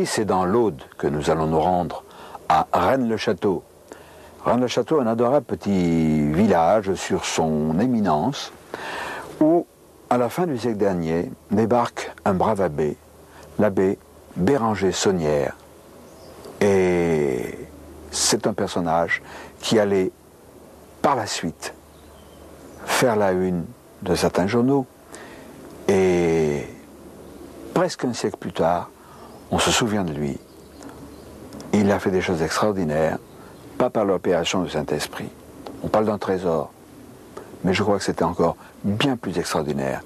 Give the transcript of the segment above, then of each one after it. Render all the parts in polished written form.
c'est dans l'Aude que nous allons nous rendre, à Rennes-le-Château. Rennes-le-Château, un adorable petit village sur son éminence, où, à la fin du siècle dernier, débarque un brave abbé, l'abbé Béranger Saunière. Et c'est un personnage qui allait, par la suite, faire la une de certains journaux. Et presque un siècle plus tard, on se souvient de lui. Il a fait des choses extraordinaires, pas par l'opération du Saint-Esprit. On parle d'un trésor, mais je crois que c'était encore bien plus extraordinaire.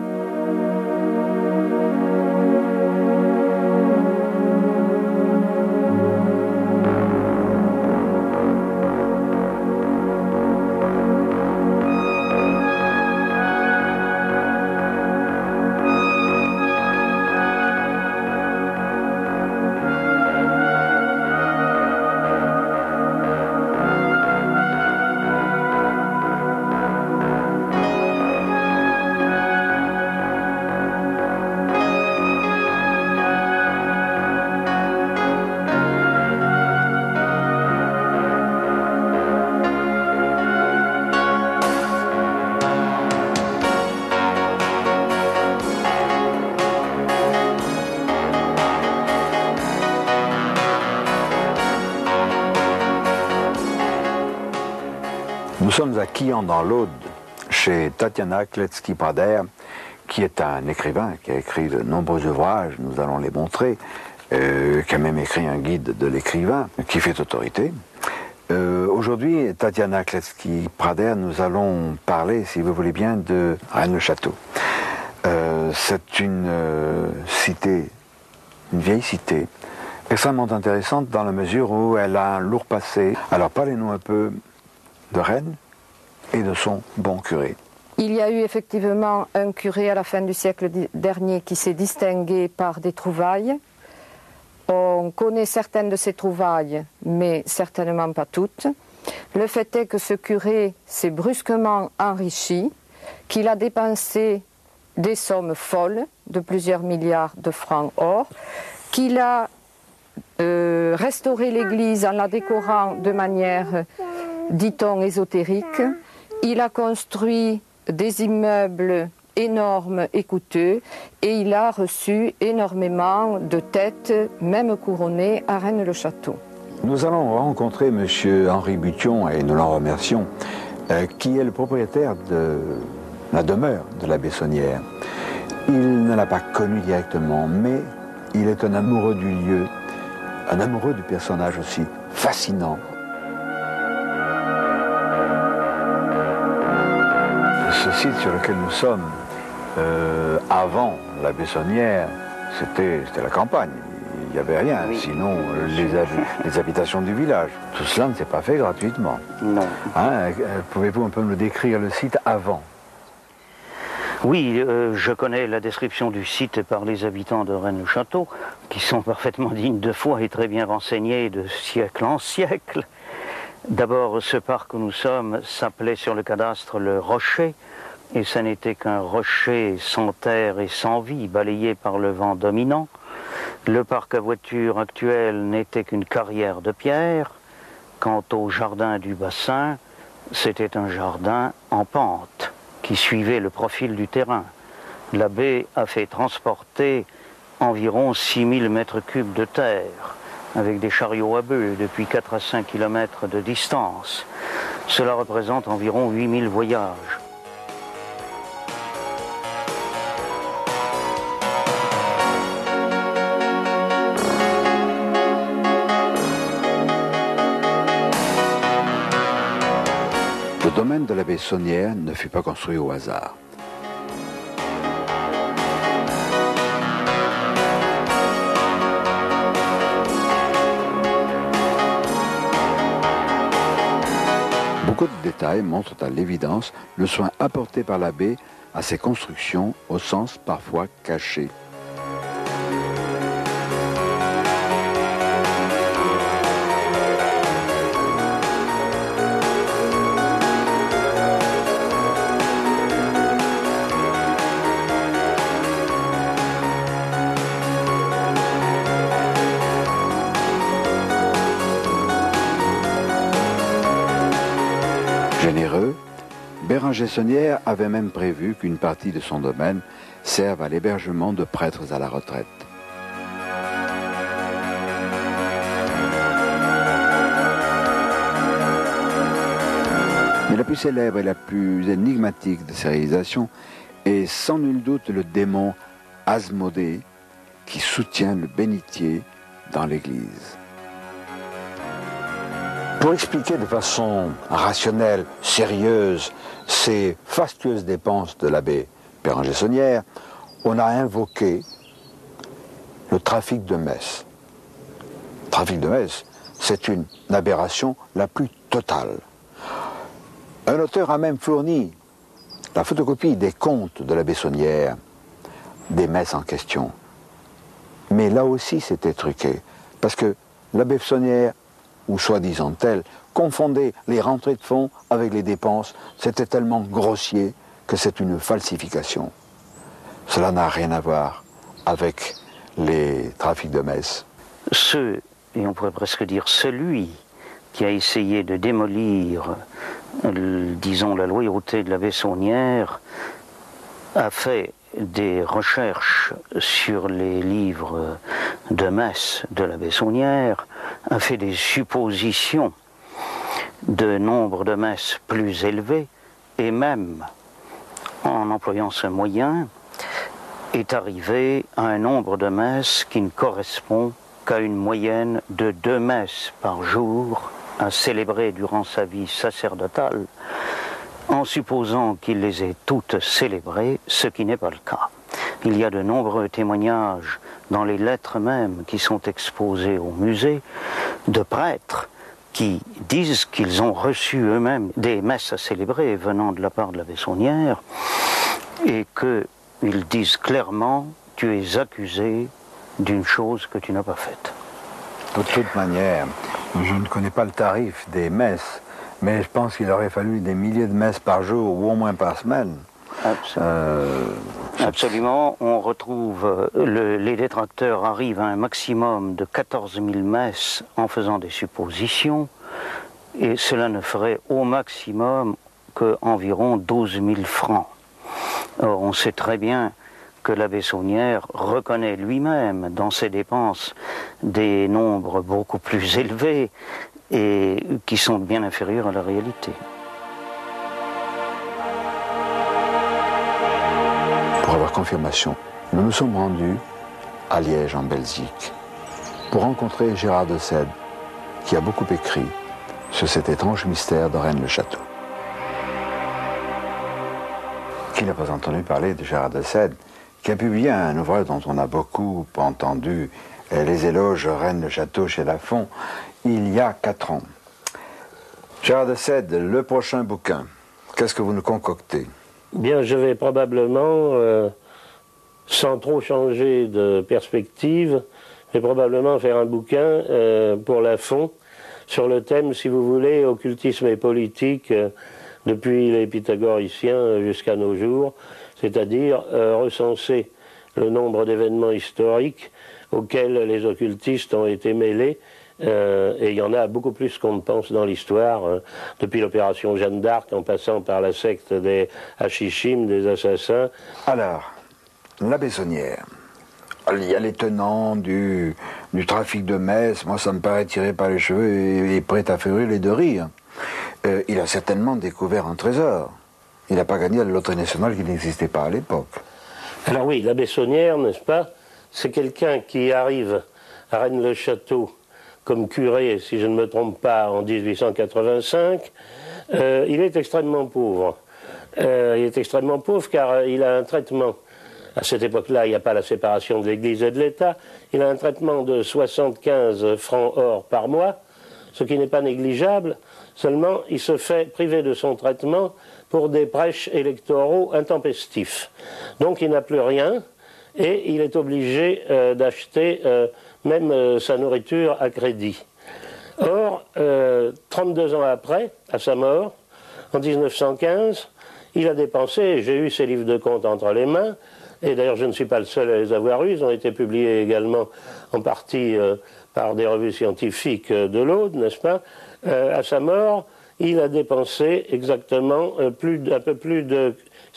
Nous sommes à Quillan dans l'Aude, chez Tatiana Kletsky-Prader, qui est un écrivain qui a écrit de nombreux ouvrages, nous allons les montrer, qui a même écrit un guide de l'écrivain, qui fait autorité. Aujourd'hui, Tatiana Kletsky-Prader, nous allons parler, si vous voulez bien, de Rennes-le-Château. C'est une cité, une vieille cité, extrêmement intéressante dans la mesure où elle a un lourd passé. Alors parlez-nous un peu de Rennes et de son bon curé. Il y a eu effectivement un curé à la fin du siècle dernier qui s'est distingué par des trouvailles. On connaît certaines de ces trouvailles, mais certainement pas toutes. Le fait est que ce curé s'est brusquement enrichi, qu'il a dépensé des sommes folles de plusieurs milliards de francs or, qu'il a restauré l'église en la décorant de manière, dit-on, ésotérique. Il a construit des immeubles énormes et coûteux et il a reçu énormément de têtes, même couronnées, à Rennes-le-Château. Nous allons rencontrer M. Henri Bution, et nous l'en remercions, qui est le propriétaire de la demeure de l'abbé Saunière. Il ne l'a pas connu directement, mais il est un amoureux du lieu, un amoureux du personnage aussi, fascinant. Ce site sur lequel nous sommes, avant l'abbé Saunière, c'était la campagne. Il n'y avait rien, oui. Sinon les habitations du village. Tout cela ne s'est pas fait gratuitement. Non. Hein, pouvez-vous un peu me décrire le site avant? Oui, je connais la description du site par les habitants de Rennes-le-Château, qui sont parfaitement dignes de foi et très bien renseignés de siècle en siècle. D'abord, ce parc où nous sommes s'appelait sur le cadastre le Rocher, et ça n'était qu'un rocher sans terre et sans vie, balayé par le vent dominant. Le parc à voitures actuel n'était qu'une carrière de pierre. Quant au jardin du bassin, c'était un jardin en pente, qui suivait le profil du terrain. L'abbé a fait transporter environ 6000 mètres cubes de terre, avec des chariots à bœufs depuis 4 à 5 km de distance. Cela représente environ 8000 voyages. Le domaine de l'abbé Saunière ne fut pas construit au hasard. Beaucoup de détails montrent à l'évidence le soin apporté par l'abbé à ses constructions, au sens parfois caché. Généreux, Béranger Saunière avait même prévu qu'une partie de son domaine serve à l'hébergement de prêtres à la retraite. Mais la plus célèbre et la plus énigmatique de ces réalisations est sans nul doute le démon Asmodée qui soutient le bénitier dans l'église. Pour expliquer de façon rationnelle, sérieuse, ces fastueuses dépenses de l'abbé Béranger Saunière, on a invoqué le trafic de messes. Le trafic de messes, c'est une aberration la plus totale. Un auteur a même fourni la photocopie des comptes de l'abbé Saunière, des messes en question. Mais là aussi, c'était truqué, parce que l'abbé Saunière, ou soi-disant tel, confondait les rentrées de fonds avec les dépenses. C'était tellement grossier que c'est une falsification. Cela n'a rien à voir avec les trafics de messes. Et on pourrait presque dire celui qui a essayé de démolir, disons, la loyauté de l'abbé Saunière, a fait des recherches sur les livres de messe de l'abbé Saunière, a fait des suppositions de nombre de messes plus élevés, et même, en employant ce moyen, est arrivé à un nombre de messes qui ne correspond qu'à une moyenne de 2 messes par jour à célébrer durant sa vie sacerdotale, en supposant qu'il les ait toutes célébrées, ce qui n'est pas le cas. Il y a de nombreux témoignages dans les lettres mêmes qui sont exposées au musée de prêtres qui disent qu'ils ont reçu eux-mêmes des messes à célébrer venant de la part de l'abbé Saunière et qu'ils disent clairement « tu es accusé d'une chose que tu n'as pas faite ». De toute manière, je ne connais pas le tarif des messes, mais je pense qu'il aurait fallu des milliers de messes par jour ou au moins par semaine. Absolument. On retrouve, les détracteurs arrivent à un maximum de 14 000 messes en faisant des suppositions, et cela ne ferait au maximum qu'environ 12 000 francs. Or, on sait très bien que l'abbé Saunière reconnaît lui-même dans ses dépenses des nombres beaucoup plus élevés et qui sont bien inférieurs à la réalité. Pour avoir confirmation, nous nous sommes rendus à Liège, en Belgique, pour rencontrer Gérard de Sède, qui a beaucoup écrit sur cet étrange mystère de Rennes-le-Château. Qui n'a pas entendu parler de Gérard de Sède, qui a publié un ouvrage dont on a beaucoup entendu les éloges Rennes-le-Château chez Lafon, il y a 4 ans. Gérard de Sède, le prochain bouquin, qu'est-ce que vous nous concoctez? Bien, je vais probablement, sans trop changer de perspective, je vais probablement faire un bouquin pour Lafon sur le thème, si vous voulez, occultisme et politique depuis les pythagoriciens jusqu'à nos jours, c'est-à-dire recenser le nombre d'événements historiques auxquels les occultistes ont été mêlés. Et il y en a beaucoup plus qu'on ne pense dans l'histoire, depuis l'opération Jeanne d'Arc, en passant par la secte des Hachichim, des assassins. Alors, l'abbé Saunière, il y a les tenants du trafic de messes, moi ça me paraît tiré par les cheveux et prêt à faire hurler de rire. Il a certainement découvert un trésor. Il n'a pas gagné à la loterie nationale qui n'existait pas à l'époque. Alors oui, l'abbé Saunière, n'est-ce pas, c'est quelqu'un qui arrive à Rennes-le-Château comme curé, si je ne me trompe pas, en 1885, il est extrêmement pauvre. Il est extrêmement pauvre car il a un traitement. À cette époque-là, il n'y a pas la séparation de l'Église et de l'État. Il a un traitement de 75 francs or par mois, ce qui n'est pas négligeable. Seulement, il se fait priver de son traitement pour des prêches électoraux intempestifs. Donc, il n'a plus rien et il est obligé d'acheter même sa nourriture à crédit. Or, 32 ans après, à sa mort, en 1915, il a dépensé, j'ai eu ses livres de comptes entre les mains, et d'ailleurs je ne suis pas le seul à les avoir eus, ils ont été publiés également en partie par des revues scientifiques de l'Aude, n'est-ce pas? À sa mort, il a dépensé exactement un peu plus de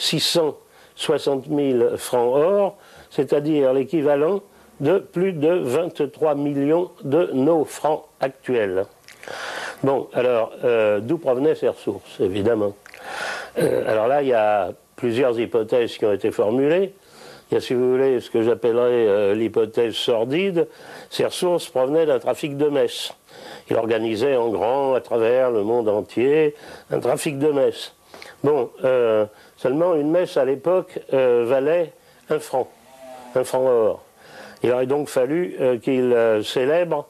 660 000 francs or, c'est-à-dire l'équivalent de plus de 23 millions de nos francs actuels. Bon, alors, d'où provenaient ces ressources, évidemment? Alors là, il y a plusieurs hypothèses qui ont été formulées. Il y a, si vous voulez, ce que j'appellerais l'hypothèse sordide. Ces ressources provenaient d'un trafic de messes. Il organisait en grand, à travers le monde entier, un trafic de messes. Bon, seulement une messe à l'époque valait un franc or. Il aurait donc fallu qu'il célèbre,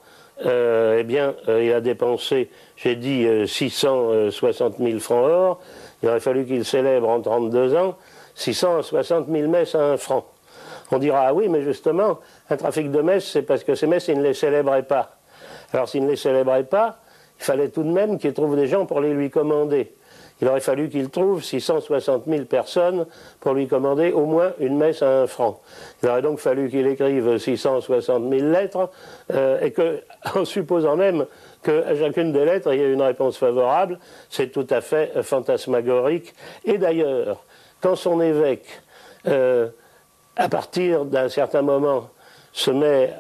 il a dépensé, j'ai dit, 660 000 francs or. Il aurait fallu qu'il célèbre en 32 ans 660 000 messes à 1 franc. On dira, ah oui, mais justement, un trafic de messes, c'est parce que ces messes, il ne les célébrait pas. Alors s'il ne les célébrait pas, il fallait tout de même qu'il trouve des gens pour les lui commander. Il aurait fallu qu'il trouve 660 000 personnes pour lui commander au moins une messe à 1 franc. Il aurait donc fallu qu'il écrive 660 000 lettres, et en supposant même qu'à chacune des lettres, il y ait une réponse favorable, c'est tout à fait fantasmagorique. Et d'ailleurs, quand son évêque, à partir d'un certain moment, se met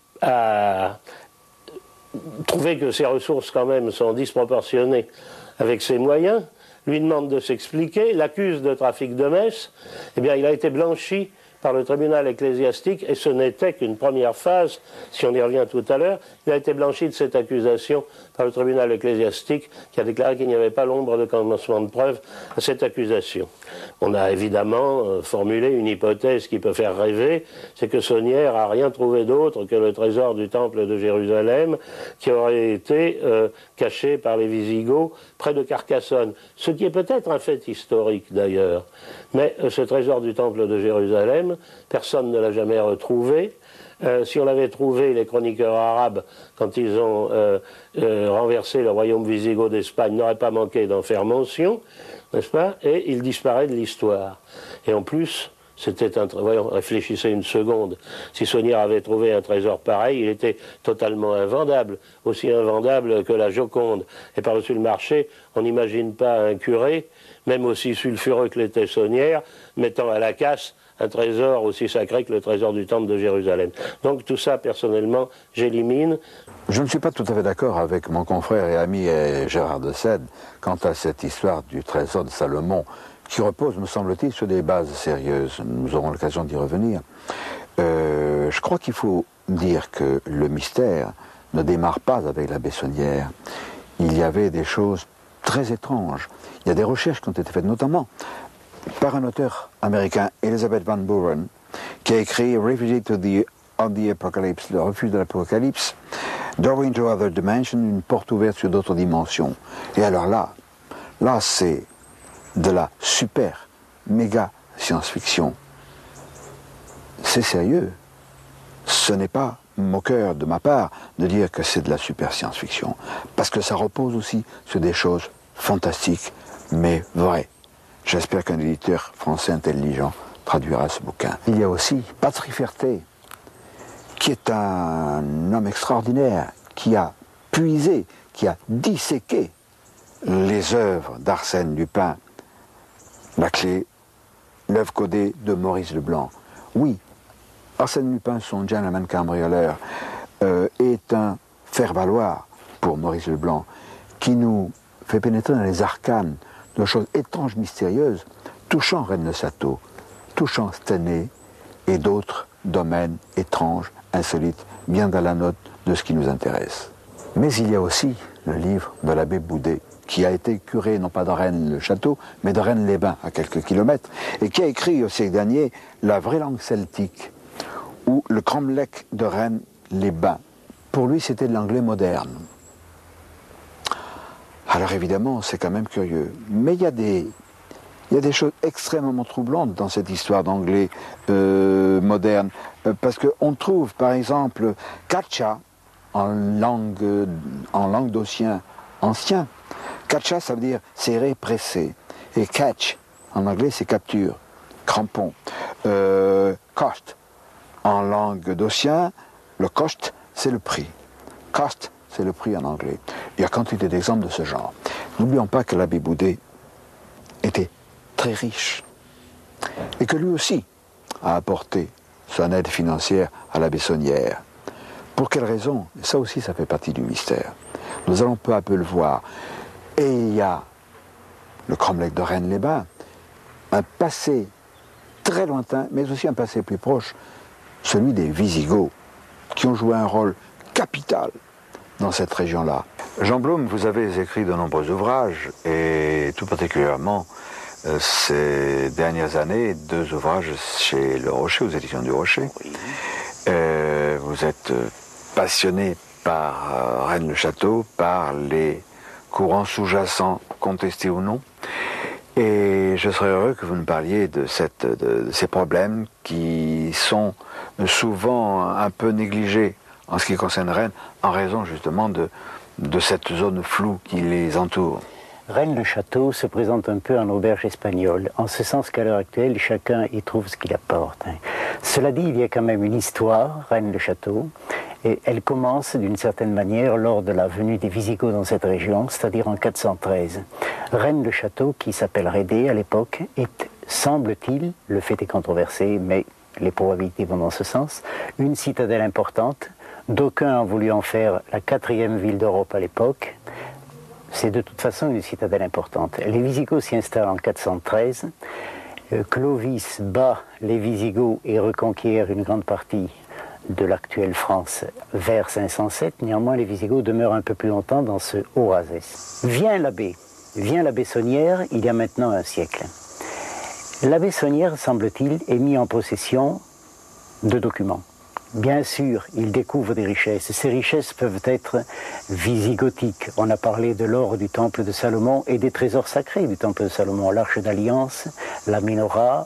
à trouver que ses ressources quand même sont disproportionnées avec ses moyens, lui demande de s'expliquer, l'accuse de trafic de messes, eh bien il a été blanchi par le tribunal ecclésiastique, et ce n'était qu'une première phase, si on y revient tout à l'heure. Il a été blanchi de cette accusation par le tribunal ecclésiastique, qui a déclaré qu'il n'y avait pas l'ombre de commencement de preuve à cette accusation. On a évidemment formulé une hypothèse qui peut faire rêver, c'est que Saunière n'a rien trouvé d'autre que le trésor du temple de Jérusalem, qui aurait été caché par les Visigoths près de Carcassonne, ce qui est peut-être un fait historique d'ailleurs. Mais ce trésor du temple de Jérusalem, personne ne l'a jamais retrouvé. Si on l'avait trouvé, les chroniqueurs arabes, quand ils ont renversé le royaume wisigoth d'Espagne, n'auraient pas manqué d'en faire mention, n'est-ce pas? Et il disparaît de l'histoire. Et en plus, c'était un... Voyons, réfléchissez une seconde. Si Saunière avait trouvé un trésor pareil, il était totalement invendable, aussi invendable que la Joconde. Et par-dessus le marché, on n'imagine pas un curé, même aussi sulfureux que l'était Saunière, mettant à la casse un trésor aussi sacré que le trésor du temple de Jérusalem. Donc tout ça, personnellement, j'élimine. Je ne suis pas tout à fait d'accord avec mon confrère et ami Gérard de Sède quant à cette histoire du trésor de Salomon, qui repose, me semble-t-il, sur des bases sérieuses. Nous aurons l'occasion d'y revenir. Je crois qu'il faut dire que le mystère ne démarre pas avec la Bessonnière. Il y avait des choses très étranges. Il y a des recherches qui ont été faites, notamment par un auteur américain, Elizabeth Van Buren, qui a écrit Refugee of the Apocalypse, le refuge de l'Apocalypse, Doorway into Other Dimension, une porte ouverte sur d'autres dimensions. Et alors là c'est de la super, méga science-fiction. C'est sérieux. Ce n'est pas moqueur de ma part de dire que c'est de la super science-fiction, parce que ça repose aussi sur des choses fantastiques, mais vraies. J'espère qu'un éditeur français intelligent traduira ce bouquin. Il y a aussi Patrick Ferté, qui est un homme extraordinaire, qui a puisé, qui a disséqué les œuvres d'Arsène Lupin. La clé, l'œuvre codée de Maurice Leblanc. Oui, Arsène Lupin, son gentleman cambrioleur, est un faire-valoir pour Maurice Leblanc, qui nous fait pénétrer dans les arcanes de choses étranges, mystérieuses, touchant Rennes le Château, touchant Stenay et d'autres domaines étranges, insolites, bien dans la note de ce qui nous intéresse. Mais il y a aussi le livre de l'abbé Boudet, qui a été curé non pas de Rennes le Château, mais de Rennes-les-Bains, à quelques kilomètres, et qui a écrit au siècle dernier La vraie langue celtique, ou le cromlech de Rennes-les-Bains. Pour lui, c'était de l'anglais moderne. Alors évidemment, c'est quand même curieux. Mais il y a des choses extrêmement troublantes dans cette histoire d'anglais moderne. Parce qu'on trouve, par exemple, Katcha en languedocien ancien. Katcha, ça veut dire serré, pressé. Et catch, en anglais, c'est capture, crampon. Cost, en languedocien, le cost, c'est le prix. Cost, c'est le prix en anglais. Il y a quantité d'exemples de ce genre. N'oublions pas que l'abbé Boudet était très riche et que lui aussi a apporté son aide financière à la Bessonnière. Pour quelle raison? Ça aussi, ça fait partie du mystère. Nous allons peu à peu le voir. Et il y a le cromlech de Rennes-les-Bains, un passé très lointain, mais aussi un passé plus proche, celui des Visigoths, qui ont joué un rôle capital dans cette région-là. Jean Blum, vous avez écrit de nombreux ouvrages, et tout particulièrement ces dernières années, 2 ouvrages chez Le Rocher, aux éditions du Rocher. Oui. Vous êtes passionné par Rennes-le-Château, par les courants sous-jacents, contestés ou non. Et je serais heureux que vous nous parliez de ces problèmes qui sont souvent un peu négligés en ce qui concerne Rennes, en raison justement de cette zone floue qui les entoure. Rennes-le-Château se présente un peu en auberge espagnole, en ce sens qu'à l'heure actuelle, chacun y trouve ce qu'il apporte. Cela dit, il y a quand même une histoire, Rennes-le-Château, et elle commence d'une certaine manière lors de la venue des Visigoths dans cette région, c'est-à-dire en 413. Rennes-le-Château, qui s'appelle Rédé à l'époque, est, semble-t-il, le fait est controversé, mais les probabilités vont dans ce sens, une citadelle importante. D'aucuns ont voulu en faire la 4e ville d'Europe à l'époque. C'est de toute façon une citadelle importante. Les Visigoths s'y installent en 413. Clovis bat les Visigoths et reconquiert une grande partie de l'actuelle France vers 507. Néanmoins, les Visigoths demeurent un peu plus longtemps dans ce Haut-Razès. Vient la Bessonnière, il y a maintenant un siècle. La Bessonnière, semble-t-il, est mise en possession de documents. Bien sûr, il découvre des richesses. Ces richesses peuvent être visigothiques. On a parlé de l'or du temple de Salomon et des trésors sacrés du temple de Salomon, l'arche d'alliance, la menorah.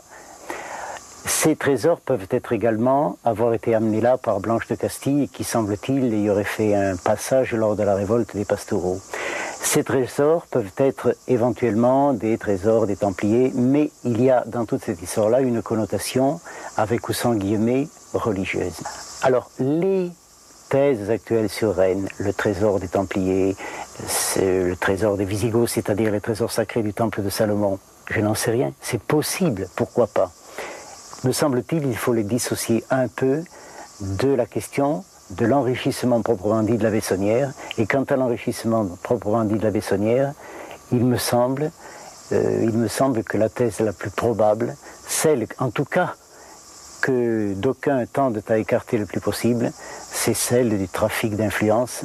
Ces trésors peuvent être également avoir été amenés là par Blanche de Castille, qui, semble-t-il, y aurait fait un passage lors de la révolte des Pastoureaux. Ces trésors peuvent être éventuellement des trésors des Templiers, mais il y a dans toute cette histoire-là une connotation, avec ou sans guillemets, religieuse. Alors, les thèses actuelles sur Rennes, le trésor des Templiers, le trésor des Visigoths, c'est-à-dire les trésors sacrés du temple de Salomon, je n'en sais rien. C'est possible, pourquoi pas? Me semble-t-il, il faut les dissocier un peu de la question de l'enrichissement proprement dit de la Bessonnière. Et quant à l'enrichissement proprement dit de la Bessonnière, il me semble que la thèse la plus probable, celle en tout cas que d'aucuns tendent à écarter le plus possible, c'est celle du trafic d'influence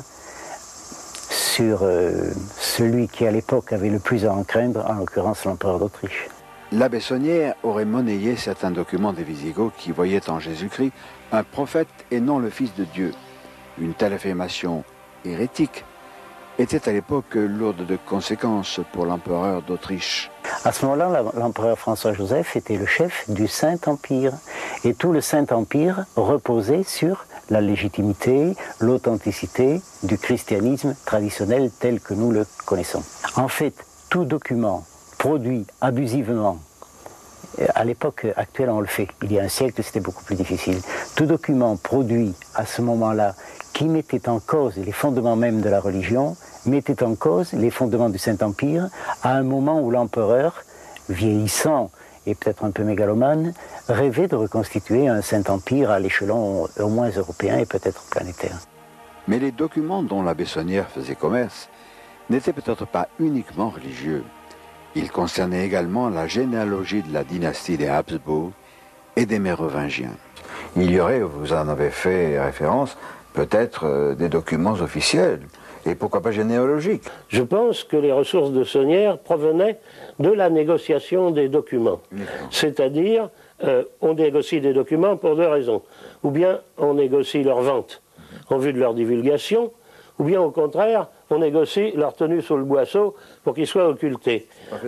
sur celui qui à l'époque avait le plus à en craindre, en l'occurrence l'empereur d'Autriche. La Bessonnière aurait monnayé certains documents des Visigoths qui voyaient en Jésus-Christ un prophète et non le Fils de Dieu. Une telle affirmation hérétique était à l'époque lourde de conséquences pour l'empereur d'Autriche. À ce moment-là, l'empereur François-Joseph était le chef du Saint-Empire. Et tout le Saint-Empire reposait sur la légitimité, l'authenticité du christianisme traditionnel tel que nous le connaissons. En fait, tout document produit abusivement, à l'époque actuelle on le fait, il y a un siècle c'était beaucoup plus difficile, tout document produit à ce moment-là qui mettait en cause les fondements même de la religion, mettait en cause les fondements du Saint-Empire à un moment où l'empereur, vieillissant et peut-être un peu mégalomane, rêvait de reconstituer un Saint-Empire à l'échelon au moins européen et peut-être planétaire. Mais les documents dont la Bessonnière faisait commerce n'étaient peut-être pas uniquement religieux. Ils concernaient également la généalogie de la dynastie des Habsbourg et des Mérovingiens. Il y aurait, vous en avez fait référence, peut-être des documents officiels, et pourquoi pas généalogiques. Je pense que les ressources de Sonnière provenaient de la négociation des documents. C'est-à-dire, on négocie des documents pour 2 raisons. Ou bien on négocie leur vente en vue de leur divulgation, ou bien au contraire, on négocie leur tenue sous le boisseau pour qu'ils soient occultés.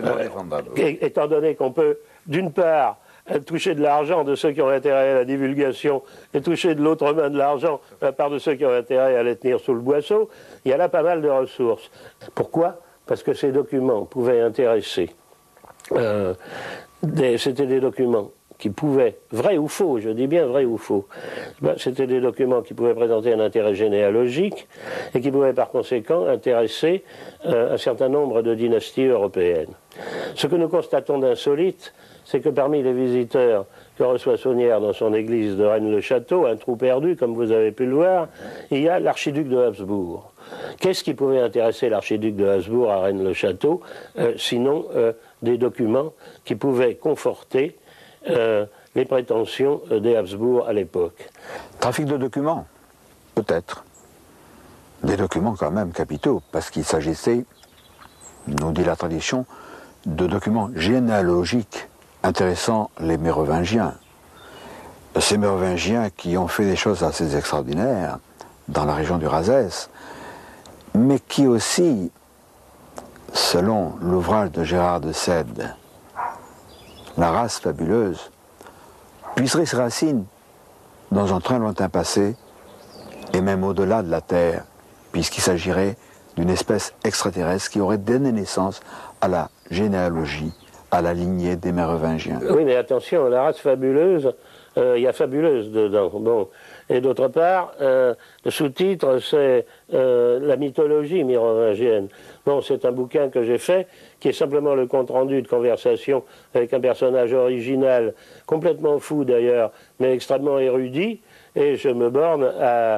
Étant donné qu'on peut, d'une part, toucher de l'argent de ceux qui ont intérêt à la divulgation et toucher de l'autre main de l'argent de la part de ceux qui ont intérêt à les tenir sous le boisseau, il y a là pas mal de ressources. Pourquoi? Parce que ces documents pouvaient intéresser. C'était des documents qui pouvaient, vrai ou faux, je dis bien vrai ou faux, c'était des documents qui pouvaient présenter un intérêt généalogique et qui pouvaient par conséquent intéresser un certain nombre de dynasties européennes. Ce que nous constatons d'insolite, c'est que parmi les visiteurs que reçoit Saunière dans son église de Rennes-le-Château, un trou perdu, comme vous avez pu le voir, il y a l'archiduc de Habsbourg. Qu'est-ce qui pouvait intéresser l'archiduc de Habsbourg à Rennes-le-Château, sinon des documents qui pouvaient conforter les prétentions des Habsbourg à l'époque? Trafic de documents, peut-être. Des documents quand même capitaux, parce qu'il s'agissait, nous dit la tradition, de documents généalogiques intéressant les Mérovingiens. Ces Mérovingiens qui ont fait des choses assez extraordinaires dans la région du Razès, mais qui aussi, selon l'ouvrage de Gérard de Sède, La race fabuleuse, puiserait ses racines dans un très lointain passé, et même au-delà de la Terre, puisqu'il s'agirait d'une espèce extraterrestre qui aurait donné naissance à la généalogie, à la lignée des Mérovingiens. Oui, mais attention, la race fabuleuse, il y a fabuleuse dedans. Bon. Et d'autre part, le sous-titre, c'est la mythologie mérovingienne. Bon, c'est un bouquin que j'ai fait, qui est simplement le compte-rendu de conversation avec un personnage original, complètement fou d'ailleurs, mais extrêmement érudit, et je me borne à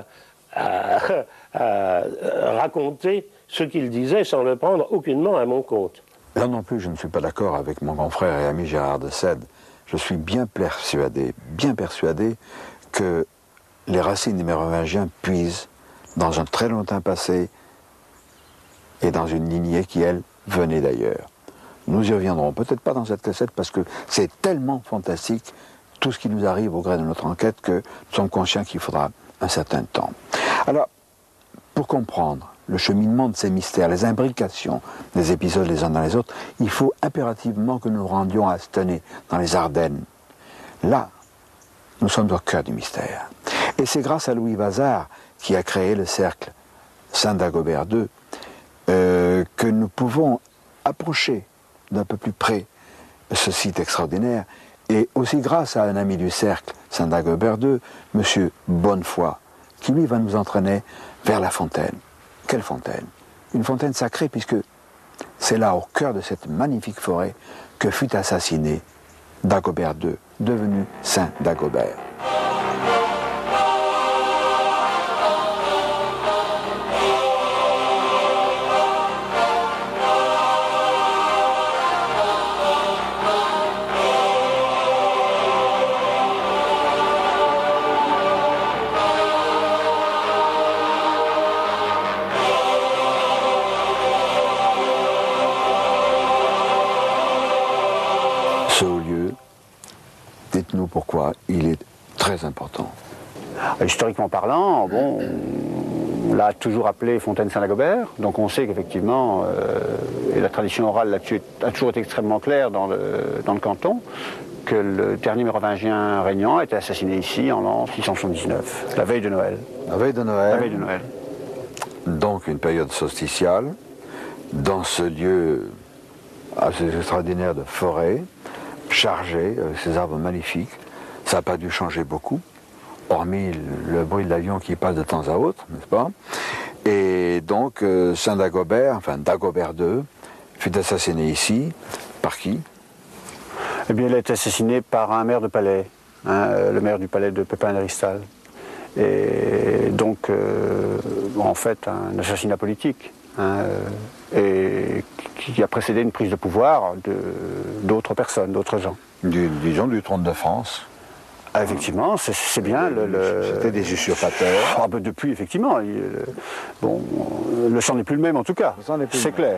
raconter ce qu'il disait sans le prendre aucunement à mon compte. Là non plus, je ne suis pas d'accord avec mon grand frère et ami Gérard de Sède. Je suis bien persuadé que les racines des Mérovingiens puisent dans un très lointain passé et dans une lignée qui, elle, venait d'ailleurs. Nous y reviendrons, peut-être pas dans cette cassette, parce que c'est tellement fantastique, tout ce qui nous arrive au gré de notre enquête, que nous sommes conscients qu'il faudra un certain temps. Alors, pour comprendre le cheminement de ces mystères, les imbrications des épisodes les uns dans les autres, il faut impérativement que nous nous rendions à Stenay, dans les Ardennes. Là, nous sommes au cœur du mystère. Et c'est grâce à Louis Vazard, qui a créé le cercle Saint-Dagobert II, que nous pouvons approcher d'un peu plus près ce site extraordinaire, et aussi grâce à un ami du cercle Saint-Dagobert II, M. Bonnefoy, qui lui va nous entraîner vers la fontaine. Quelle fontaine? Une fontaine sacrée, puisque c'est là, au cœur de cette magnifique forêt, que fut assassiné Dagobert II, devenu Saint Dagobert. Ce haut lieu, dites-nous pourquoi il est très important. Historiquement parlant, bon, on l'a toujours appelé Fontaine Saint-Dagobert, donc on sait qu'effectivement, et la tradition orale là-dessus a toujours été extrêmement claire dans le canton, que le dernier mérovingien régnant a été assassiné ici en l'an 679, la veille de Noël. La veille de Noël. La veille de Noël. Donc une période solsticiale, dans ce lieu assez extraordinaire de forêt, chargé, avec ces arbres magnifiques. Ça n'a pas dû changer beaucoup, hormis le bruit de l'avion qui passe de temps à autre, n'est-ce pas? Et donc, Saint Dagobert, enfin Dagobert II, fut assassiné ici. Par qui? Eh bien, il a été assassiné par un maire de palais, le maire du palais de Pépin d'Héristal. Et donc, en fait, un assassinat politique. Et qui a précédé une prise de pouvoir d'autres personnes, d'autres gens. Disons du trône de France. Ah, effectivement, c'est bien. C'était des usurpateurs. Ah, ben depuis, effectivement. Bon, le sang n'est plus le même en tout cas, c'est clair.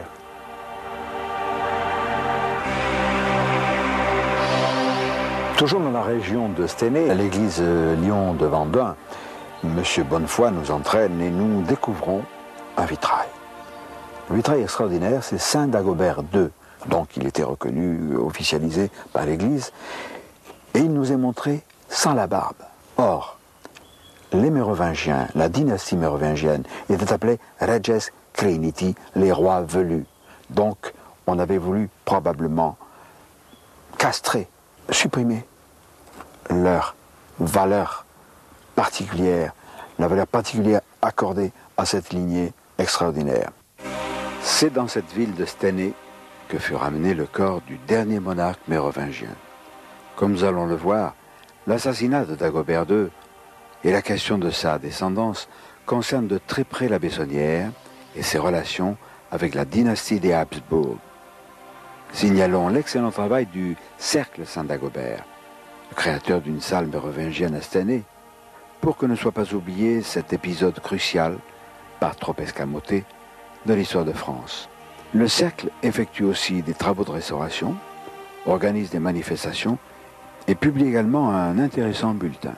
Toujours dans la région de Stenay, à l'église Lyon de Vendun, M. Bonnefoy nous entraîne et nous découvrons un vitrail. Le vitrail extraordinaire, c'est Saint Dagobert II. Donc il était reconnu, officialisé par l'Église. Et il nous est montré sans la barbe. Or, les Mérovingiens, la dynastie mérovingienne, était appelée Reges Criniti, les rois velus. Donc on avait voulu probablement castrer, supprimer leur valeur particulière, la valeur particulière accordée à cette lignée extraordinaire. C'est dans cette ville de Stenay que fut ramené le corps du dernier monarque mérovingien. Comme nous allons le voir, l'assassinat de Dagobert II et la question de sa descendance concernent de très près la Bessonnière et ses relations avec la dynastie des Habsbourg. Signalons l'excellent travail du Cercle Saint-Dagobert, le créateur d'une salle mérovingienne à Stenay, pour que ne soit pas oublié cet épisode crucial, par trop escamoté, de l'histoire de France. Le Cercle effectue aussi des travaux de restauration, organise des manifestations et publie également un intéressant bulletin.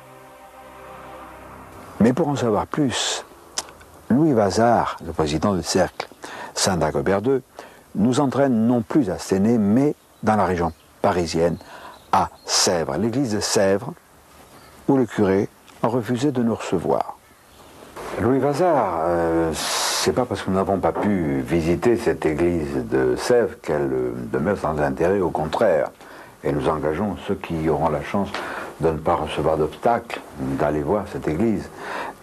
Mais pour en savoir plus, Louis Vazard, le président du Cercle Saint-Dagobert II, nous entraîne non plus à Stenay, mais dans la région parisienne, à Sèvres, l'église de Sèvres, où le curé a refusé de nous recevoir. Louis Vazard, c'est pas parce que nous n'avons pas pu visiter cette église de Sèvres qu'elle demeure sans intérêt, au contraire. Et nous engageons ceux qui auront la chance de ne pas recevoir d'obstacles, d'aller voir cette église. Il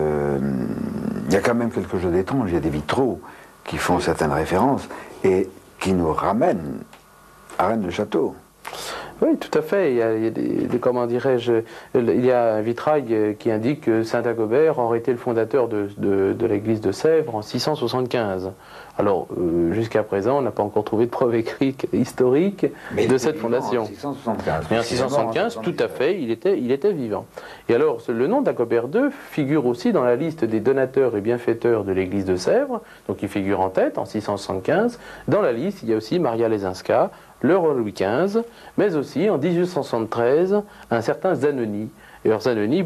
y a quand même quelque chose d'étrange, il y a des vitraux qui font certaines références et qui nous ramènent à Rennes-le-Château. Oui, tout à fait. Il y a comment dirais-je, il y a un vitrail qui indique que Saint Dagobert aurait été le fondateur de l'église de Sèvres en 675. Alors, jusqu'à présent, on n'a pas encore trouvé de preuve écrite historique de cette fondation. En 675. Mais en 675, tout à fait, il était vivant. Et alors, le nom Dagobert II figure aussi dans la liste des donateurs et bienfaiteurs de l'église de Sèvres, donc il figure en tête en 675. Dans la liste, il y a aussi Maria Lesinska, le roi Louis XV, mais aussi en 1873, un certain Zanoni. Et alors Zanoni,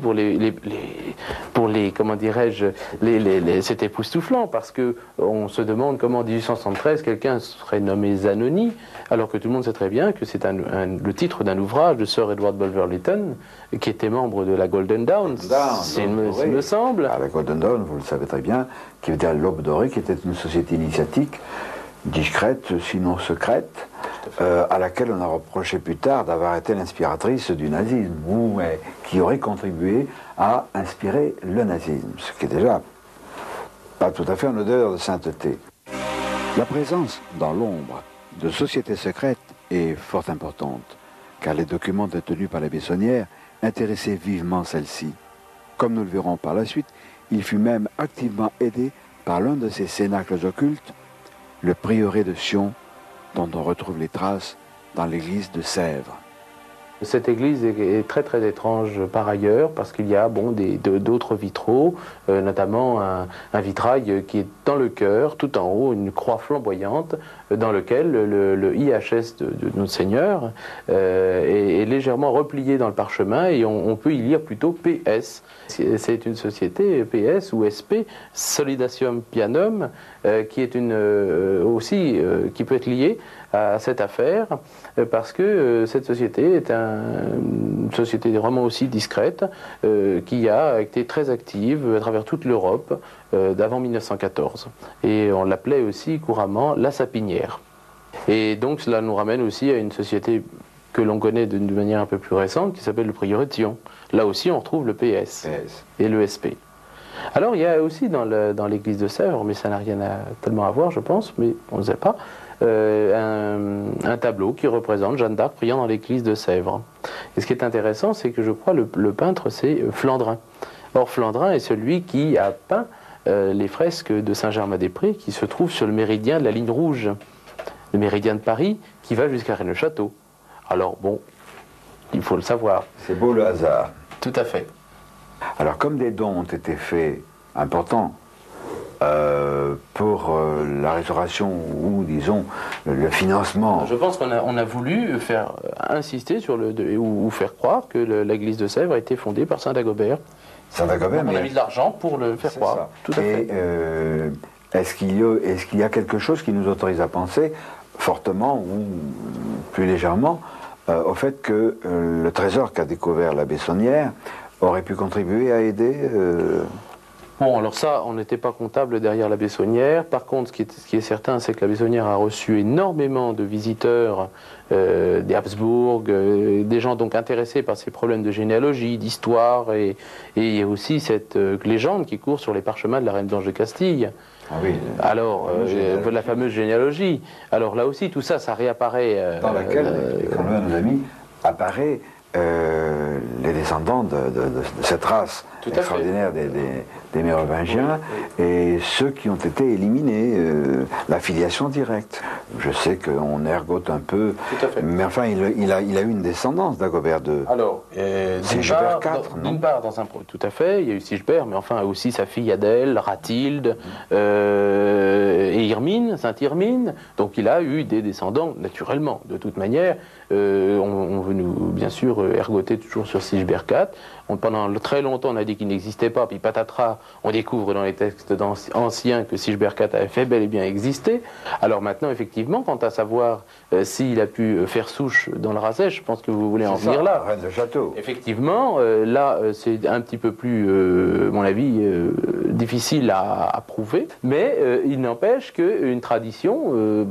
pour les comment dirais-je, c'est époustouflant, parce que on se demande comment en 1873 quelqu'un serait nommé Zanoni, alors que tout le monde sait très bien que c'est le titre d'un ouvrage de Sir Edward Bulwer-Lytton, qui était membre de la Golden Dawn, il me semble. La Golden Dawn, vous le savez très bien, qui veut dire l'Aube dorée, qui était une société initiatique, discrète, sinon secrète, à laquelle on a reproché plus tard d'avoir été l'inspiratrice du nazisme, ou qui aurait contribué à inspirer le nazisme, ce qui est déjà pas tout à fait en odeur de sainteté. La présence dans l'ombre de sociétés secrètes est fort importante, car les documents détenus par la Bessonnière intéressaient vivement celle-ci. Comme nous le verrons par la suite, il fut même activement aidé par l'un de ces cénacles occultes, le prieuré de Sion, dont on retrouve les traces dans l'église de Sèvres. Cette église est très très étrange par ailleurs, parce qu'il y a d'autres vitraux, notamment un vitrail qui est dans le chœur, tout en haut, une croix flamboyante, dans lequel le IHS de notre Seigneur est légèrement replié dans le parchemin, et on peut y lire plutôt PS. C'est une société PS ou SP, Solidatium Pianum, qui est aussi qui peut être liée à cette affaire, parce que cette société est une société vraiment aussi discrète, qui a été très active à travers toute l'Europe d'avant 1914. Et on l'appelait aussi couramment la Sapinière. Et donc cela nous ramène aussi à une société que l'on connaît d'une manière un peu plus récente, qui s'appelle le prieuré de Sion. Là aussi on retrouve le PS et le SP. Alors il y a aussi dans l'église de Sèvres, mais ça n'a rien tellement à voir je pense, mais on ne sait pas, un tableau qui représente Jeanne d'Arc priant dans l'église de Sèvres. Et ce qui est intéressant, c'est que je crois le peintre c'est Flandrin. Or Flandrin est celui qui a peint les fresques de Saint-Germain-des-Prés qui se trouvent sur le méridien de la ligne rouge, le méridien de Paris qui va jusqu'à Rennes-le-Château. Alors bon, il faut le savoir. C'est beau le hasard. Tout à fait. Alors comme des dons ont été faits importants pour la restauration ou disons le financement. Je pense qu'on a voulu faire insister sur ou faire croire que l'église de Sèvres a été fondée par Saint Dagobert. Saint Dagobert, on a mis de l'argent pour le faire croire. Ça. Tout à fait. Est-ce qu'il y a quelque chose qui nous autorise à penser fortement ou plus légèrement au fait que le trésor qu'a découvert la Bessonnière aurait pu contribuer à aider Bon, alors ça, on n'était pas comptable derrière la Bessonnière. Par contre, ce qui est certain, c'est que la Bessonnière a reçu énormément de visiteurs des Habsbourg, des gens donc intéressés par ces problèmes de généalogie, d'histoire, et il y a aussi cette légende qui court sur les parchemins de la Reine Blanche de Castille. Ah oui, alors, la fameuse généalogie. Alors là aussi, tout ça, ça réapparaît. Dans laquelle, quand on nous a mis, apparaît les descendants de cette race extraordinaire des Mérovingiens, et ceux qui ont été éliminés, la filiation directe. Je sais qu'on ergote un peu, mais enfin il a eu une descendance d'Agobert II. Alors, Sigebert IV, non ? D'une part, tout à fait, il y a eu Sigebert, mais enfin aussi sa fille Adèle, Rathilde, et Irmine, Sainte Irmine, donc il a eu des descendants, naturellement, de toute manière. On veut bien sûr ergoter toujours sur Sigebert IV. Pendant très longtemps, on a dit qu'il n'existait pas, puis patatras, on découvre dans les textes anciens que Sigebert IV avait fait bel et bien exister. Alors maintenant, effectivement, quant à savoir s'il a pu faire souche dans le Razès, je pense que vous voulez en venir là. Rennes le Château. Effectivement, là, c'est un petit peu plus, à mon avis, difficile à prouver, mais il n'empêche qu'une tradition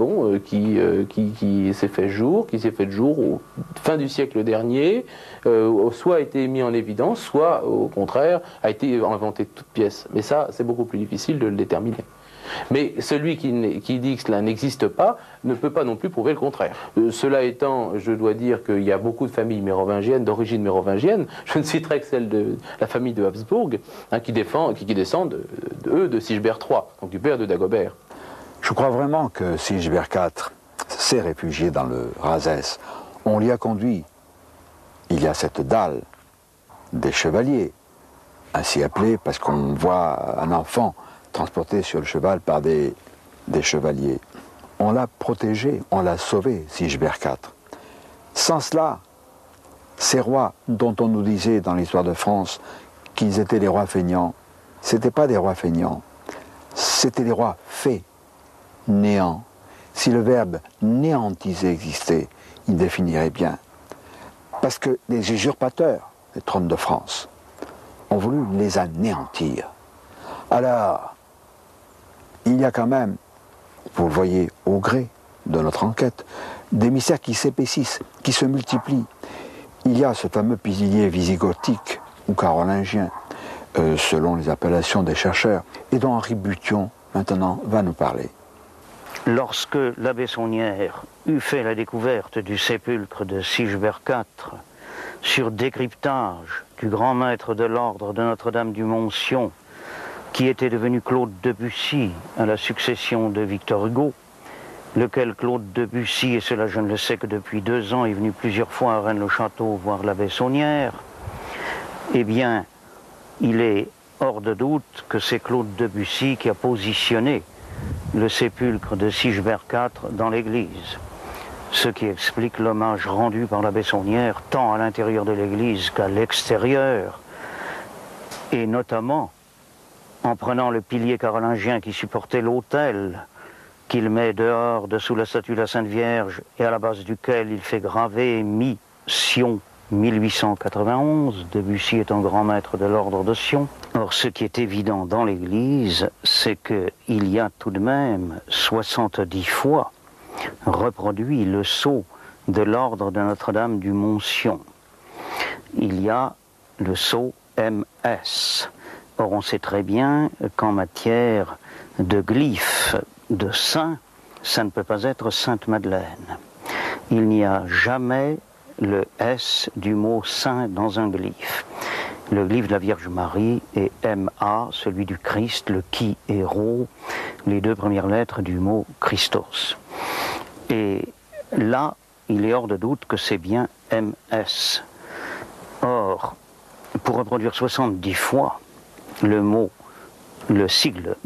qui s'est fait jour, au fin du siècle dernier, soit a été mis en évidence, soit au contraire a été inventé de toutes pièces. Mais ça, c'est beaucoup plus difficile de le déterminer. Mais celui qui dit que cela n'existe pas ne peut pas non plus prouver le contraire. Cela étant, je dois dire qu'il y a beaucoup de familles mérovingiennes, d'origine mérovingienne. Je ne citerai que celle de la famille de Habsbourg, qui descendent de Sigebert III, donc du père de Dagobert. Je crois vraiment que Sigebert IV s'est réfugié dans le Razès. On l'y a conduit. Il y a cette dalle des chevaliers, ainsi appelée parce qu'on voit un enfant transporté sur le cheval par des chevaliers. On l'a protégé, on l'a sauvé, Sigebert IV. Sans cela, ces rois dont on nous disait dans l'histoire de France qu'ils étaient des rois feignants, ce n'étaient pas des rois feignants, c'étaient des rois faits, néants. Si le verbe néantiser existait, il définirait bien. Parce que les usurpateurs, les trônes de France, ont voulu les anéantir. Alors, il y a quand même, vous le voyez au gré de notre enquête, des mystères qui s'épaississent, qui se multiplient. Il y a ce fameux pilier visigothique ou carolingien, selon les appellations des chercheurs, et dont Henri Bution, maintenant, va nous parler. Lorsque la Bessonnière eut fait la découverte du sépulcre de Sigebert IV, sur décryptage du grand maître de l'ordre de Notre-Dame du Montsion, qui était devenu Claude Debussy à la succession de Victor Hugo, lequel Claude Debussy, et cela je ne le sais que depuis 2 ans, est venu plusieurs fois à Rennes-le-Château voir la Bessonnière, eh bien, il est hors de doute que c'est Claude Debussy qui a positionné le sépulcre de Sigebert IV dans l'église. Ce qui explique l'hommage rendu par la Bessonnière tant à l'intérieur de l'église qu'à l'extérieur, et notamment en prenant le pilier carolingien qui supportait l'autel, qu'il met dehors dessous la statue de la Sainte Vierge et à la base duquel il fait graver Mi-Sion 1891, Debussy étant grand maître de l'ordre de Sion. Or, ce qui est évident dans l'église, c'est qu'il y a tout de même 70 fois reproduit le sceau de l'ordre de Notre-Dame du Montsion. Il y a le sceau MS. Or, on sait très bien qu'en matière de glyphes de saint, ça ne peut pas être Sainte-Madeleine. Il n'y a jamais le S du mot saint dans un glyphe. Le glyphe de la Vierge Marie est MA, celui du Christ, le qui et Rho, les 2 premières lettres du mot Christos. Et là, il est hors de doute que c'est bien MS. Or, pour reproduire 70 fois le mot, le sigle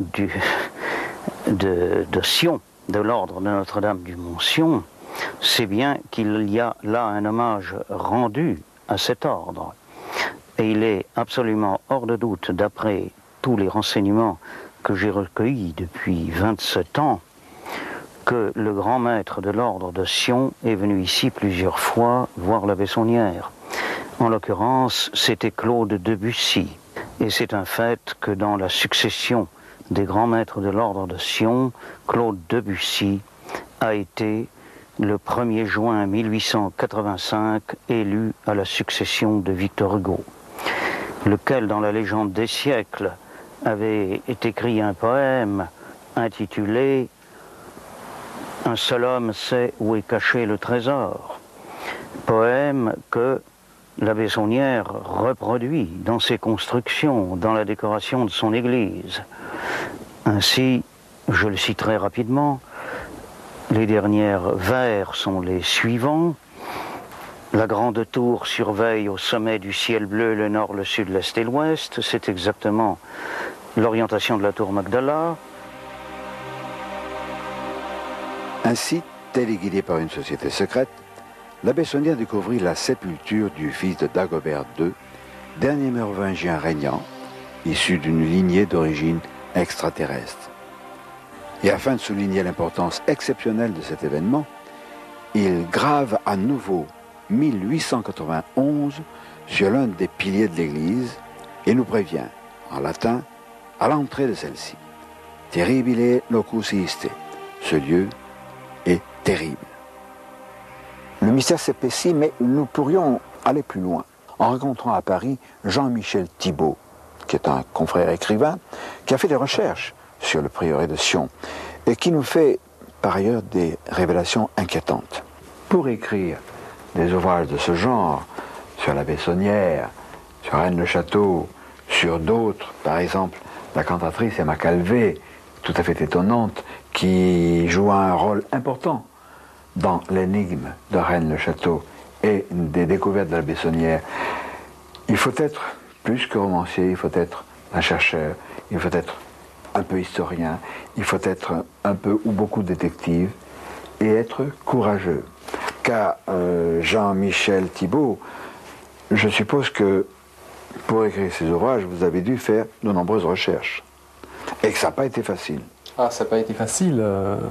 de Sion, de l'ordre de Notre-Dame du Montsion, c'est bien qu'il y a là un hommage rendu à cet ordre. Et il est absolument hors de doute, d'après tous les renseignements que j'ai recueillis depuis 27 ans, que le grand maître de l'ordre de Sion est venu ici plusieurs fois voir la Bessonnière. En l'occurrence, c'était Claude Debussy. Et c'est un fait que dans la succession des grands maîtres de l'ordre de Sion, Claude Debussy a été le 1er juin 1885 élu à la succession de Victor Hugo, lequel, dans la légende des siècles, avait écrit un poème intitulé « Un seul homme sait où est caché le trésor », poème que l'abbé Saunière reproduit dans ses constructions, dans la décoration de son église. Ainsi, je le citerai rapidement, les derniers vers sont les suivants. La grande tour surveille au sommet du ciel bleu le nord, le sud, l'est et l'ouest. C'est exactement l'orientation de la tour Magdala. Ainsi, téléguidé par une société secrète, l'abbé Saunière découvrit la sépulture du fils de Dagobert II, dernier mérovingien régnant, issu d'une lignée d'origine extraterrestre. Et afin de souligner l'importance exceptionnelle de cet événement, il grave à nouveau 1891 sur l'un des piliers de l'église et nous prévient, en latin, à l'entrée de celle-ci. Terribile locus iste. Ce lieu est terrible. Le mystère s'épaissit, mais nous pourrions aller plus loin en rencontrant à Paris Jean-Michel Thibault, qui est un confrère écrivain, qui a fait des recherches sur le prieuré de Sion et qui nous fait par ailleurs des révélations inquiétantes. Pour écrire des ouvrages de ce genre, sur l'abbé Saunière, sur Rennes-le-Château, sur d'autres, par exemple la cantatrice Emma Calvé, tout à fait étonnante, qui joue un rôle important dans l'énigme de Rennes-le-Château et des découvertes de l'abbé Saunière, il faut être plus que romancier, il faut être un chercheur, il faut être un peu historien, il faut être un peu ou beaucoup détective et être courageux. Car Jean-Michel Thibault, je suppose que pour écrire ces ouvrages, vous avez dû faire de nombreuses recherches et que ça n'a pas été facile. Ah, ça n'a pas été facile.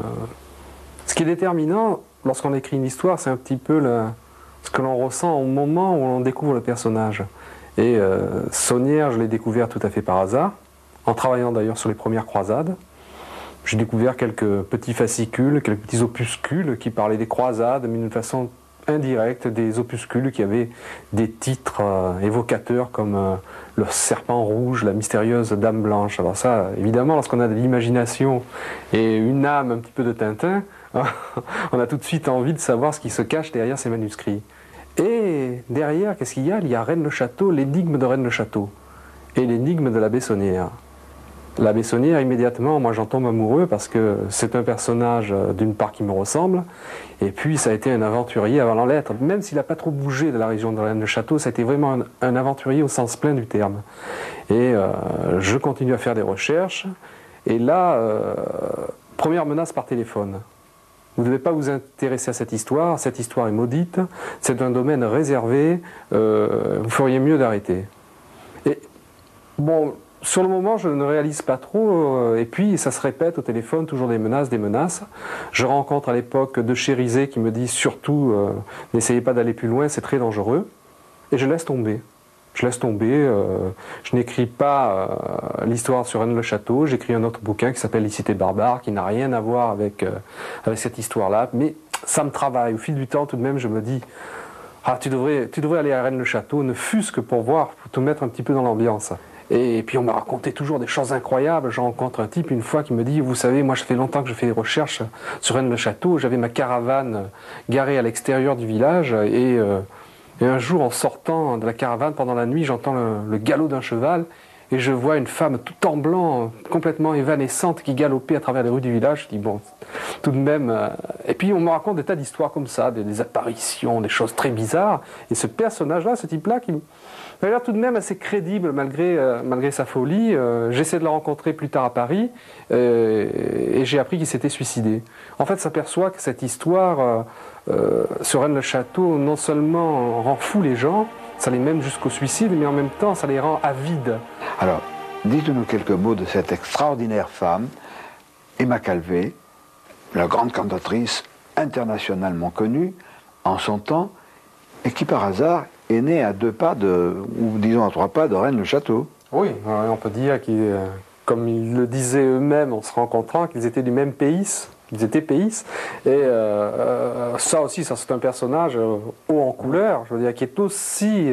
Ce qui est déterminant lorsqu'on écrit une histoire, c'est un petit peu ce que l'on ressent au moment où on découvre le personnage. Et Saunière, je l'ai découvert tout à fait par hasard, en travaillant d'ailleurs sur les premières croisades. J'ai découvert quelques petits fascicules, quelques petits opuscules qui parlaient des croisades, mais d'une façon indirecte, des opuscules qui avaient des titres évocateurs comme le serpent rouge, la mystérieuse dame blanche. Alors ça, évidemment, lorsqu'on a de l'imagination et une âme un petit peu de Tintin, on a tout de suite envie de savoir ce qui se cache derrière ces manuscrits. Et derrière, qu'est-ce qu'il y a ? Il y a Rennes-le-Château, l'énigme de Rennes-le-Château et l'énigme de l'abbé Saunière. L'abbé Saunière, immédiatement, moi j'en tombe amoureux parce que c'est un personnage d'une part qui me ressemble, et puis ça a été un aventurier avant la lettre. Même s'il n'a pas trop bougé de la région de Rennes-le-Château, ça a été vraiment un aventurier au sens plein du terme. Et je continue à faire des recherches, et là, première menace par téléphone. Vous ne devez pas vous intéresser à cette histoire est maudite, c'est un domaine réservé, vous feriez mieux d'arrêter. Et bon, sur le moment, je ne réalise pas trop, et puis ça se répète au téléphone, toujours des menaces. Je rencontre à l'époque de Chérizet qui me dit surtout, n'essayez pas d'aller plus loin, c'est très dangereux, et je laisse tomber. Je n'écris pas l'histoire sur Rennes-le-Château, j'écris un autre bouquin qui s'appelle Les Cités barbares, qui n'a rien à voir avec cette histoire-là, mais ça me travaille. Au fil du temps, tout de même, je me dis, ah, tu devrais aller à Rennes-le-Château, ne fût-ce que pour voir, pour te mettre un petit peu dans l'ambiance. Et puis on m'a raconté toujours des choses incroyables. Je rencontre un type une fois qui me dit, vous savez, moi ça fait longtemps que je fais des recherches sur Rennes-le-Château, j'avais ma caravane garée à l'extérieur du village, et un jour, en sortant de la caravane pendant la nuit, j'entends le galop d'un cheval et je vois une femme tout en blanc, complètement évanescente, qui galopait à travers les rues du village. Je dis bon, tout de même... Et puis on me raconte des tas d'histoires comme ça, des apparitions, des choses très bizarres. Et ce personnage-là, ce type-là, qui a l'air tout de même assez crédible malgré sa folie. J'essaie de le rencontrer plus tard à Paris et j'ai appris qu'il s'était suicidé. En fait, s'aperçoit que cette histoire... sur Rennes-le-Château, non seulement rend fou les gens, ça les mène jusqu'au suicide, mais en même temps, ça les rend avides. Alors, dites-nous quelques mots de cette extraordinaire femme, Emma Calvé, la grande cantatrice internationalement connue en son temps, et qui par hasard est née à 2 pas ou disons à 3 pas de Rennes-le-Château. Oui, on peut dire qu'ils, comme ils le disaient eux-mêmes en se rencontrant, qu'ils étaient du même pays. Ils étaient pays. Et ça aussi, ça c'est un personnage haut en couleur, je veux dire, qui est aussi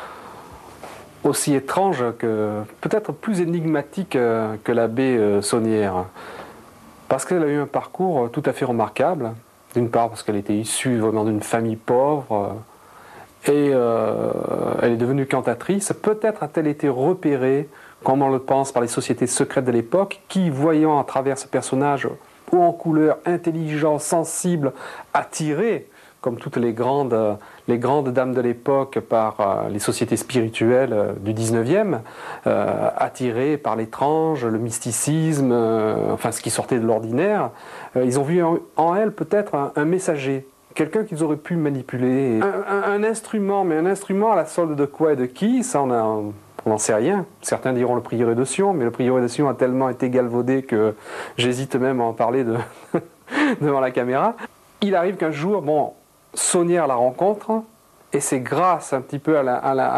étrange que, peut-être plus énigmatique que l'abbé Saunière. Parce qu'elle a eu un parcours tout à fait remarquable. D'une part parce qu'elle était issue vraiment d'une famille pauvre. Et elle est devenue cantatrice. Peut-être a-t-elle été repérée, comme on le pense, par les sociétés secrètes de l'époque, qui, voyant à travers ce personnage haut en couleur, intelligent, sensible, attiré, comme toutes les grandes dames de l'époque, par les sociétés spirituelles du 19e, attirées par l'étrange, le mysticisme, enfin ce qui sortait de l'ordinaire, ils ont vu en elle peut-être un messager. Quelqu'un qu'ils auraient pu manipuler. Un instrument, mais un instrument à la solde de quoi et de qui, ça on n'en sait rien. Certains diront le prieuré de Sion, mais le prieuré de Sion a tellement été galvaudé que j'hésite même à en parler devant la caméra. Il arrive qu'un jour, Saunière la rencontre, et c'est grâce un petit peu à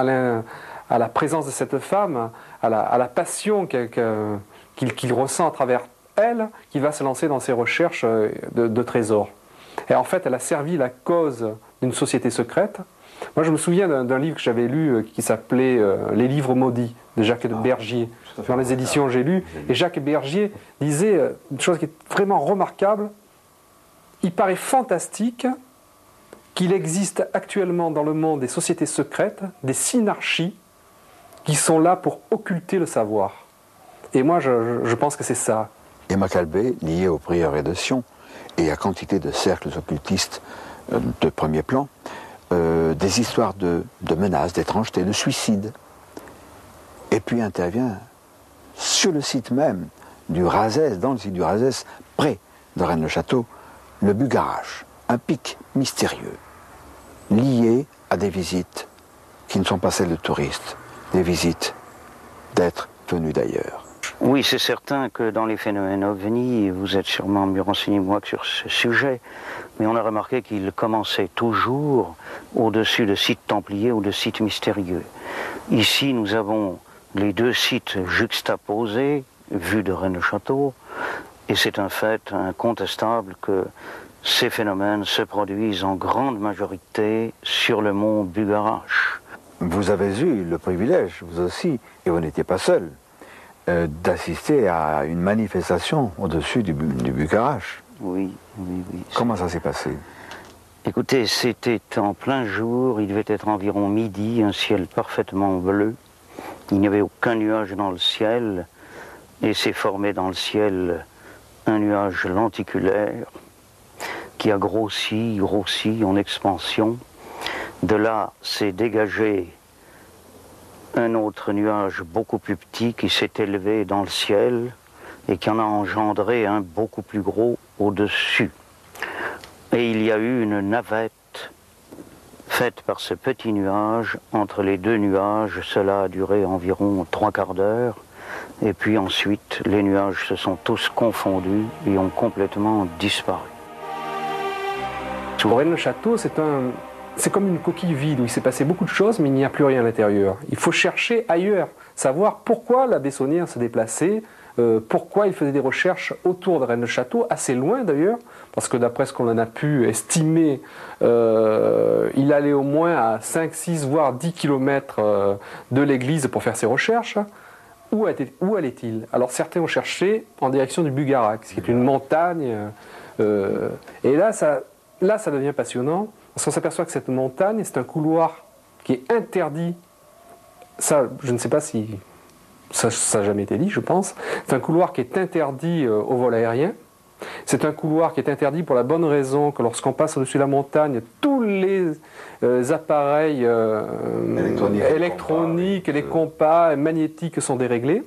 la présence de cette femme, à la passion qu'il ressent à travers elle, qu'il va se lancer dans ses recherches de trésors. Et en fait, elle a servi la cause d'une société secrète. Moi, je me souviens d'un livre que j'avais lu qui s'appelait Les livres maudits de Jacques Bergier. Dans les éditions, j'ai lu. Et Jacques Bergier disait une chose qui est vraiment remarquable. Il paraît fantastique qu'il existe actuellement dans le monde des sociétés secrètes, des synarchies, qui sont là pour occulter le savoir. Et moi, je pense que c'est ça. Et Macalbé, lié au prieuré de Sion, et à quantité de cercles occultistes de premier plan, des histoires de menaces, d'étrangeté, de suicides. Et puis intervient sur le site même du Razès, dans le site du Razès, près de Rennes-le-Château, le Bugarach, un pic mystérieux, lié à des visites qui ne sont pas celles de touristes, des visites d'êtres venus d'ailleurs. Oui, c'est certain que dans les phénomènes ovnis, vous êtes sûrement mieux renseigné moi que sur ce sujet, mais on a remarqué qu'ils commençaient toujours au-dessus de sites templiers ou de sites mystérieux. Ici, nous avons les deux sites juxtaposés, vus de Rennes-le-Château, et c'est un fait incontestable que ces phénomènes se produisent en grande majorité sur le mont Bugarach. Vous avez eu le privilège, vous aussi, et vous n'étiez pas seul, d'assister à une manifestation au-dessus du Bugarach. Oui. Comment ça s'est passé? Écoutez, c'était en plein jour, il devait être environ midi, un ciel parfaitement bleu. Il n'y avait aucun nuage dans le ciel, et s'est formé dans le ciel un nuage lenticulaire qui a grossi en expansion. De là s'est dégagé un autre nuage beaucoup plus petit qui s'est élevé dans le ciel et qui en a engendré un beaucoup plus gros au-dessus. Et il y a eu une navette faite par ce petit nuage. Entre les deux nuages, cela a duré environ 3/4 d'heure. Et puis ensuite, les nuages se sont tous confondus et ont complètement disparu. Rennes-le-Château, c'est comme une coquille vide où il s'est passé beaucoup de choses, mais il n'y a plus rien à l'intérieur. Il faut chercher ailleurs, savoir pourquoi l'abbé Saunière se déplaçait, pourquoi il faisait des recherches autour de Rennes-le-Château, assez loin d'ailleurs, parce que d'après ce qu'on en a pu estimer, il allait au moins à 5, 6, voire 10 km de l'église pour faire ses recherches. Où allait-il? Alors certains ont cherché en direction du Bugarach, qui est une montagne, et là ça devient passionnant, parce qu'on s'aperçoit que cette montagne, c'est un couloir qui est interdit. Ça, je ne sais pas si ça n'a jamais été dit, je pense. C'est un couloir qui est interdit au vol aérien. C'est un couloir qui est interdit pour la bonne raison que lorsqu'on passe au-dessus de la montagne, tous les appareils électroniques, les compas magnétiques sont déréglés.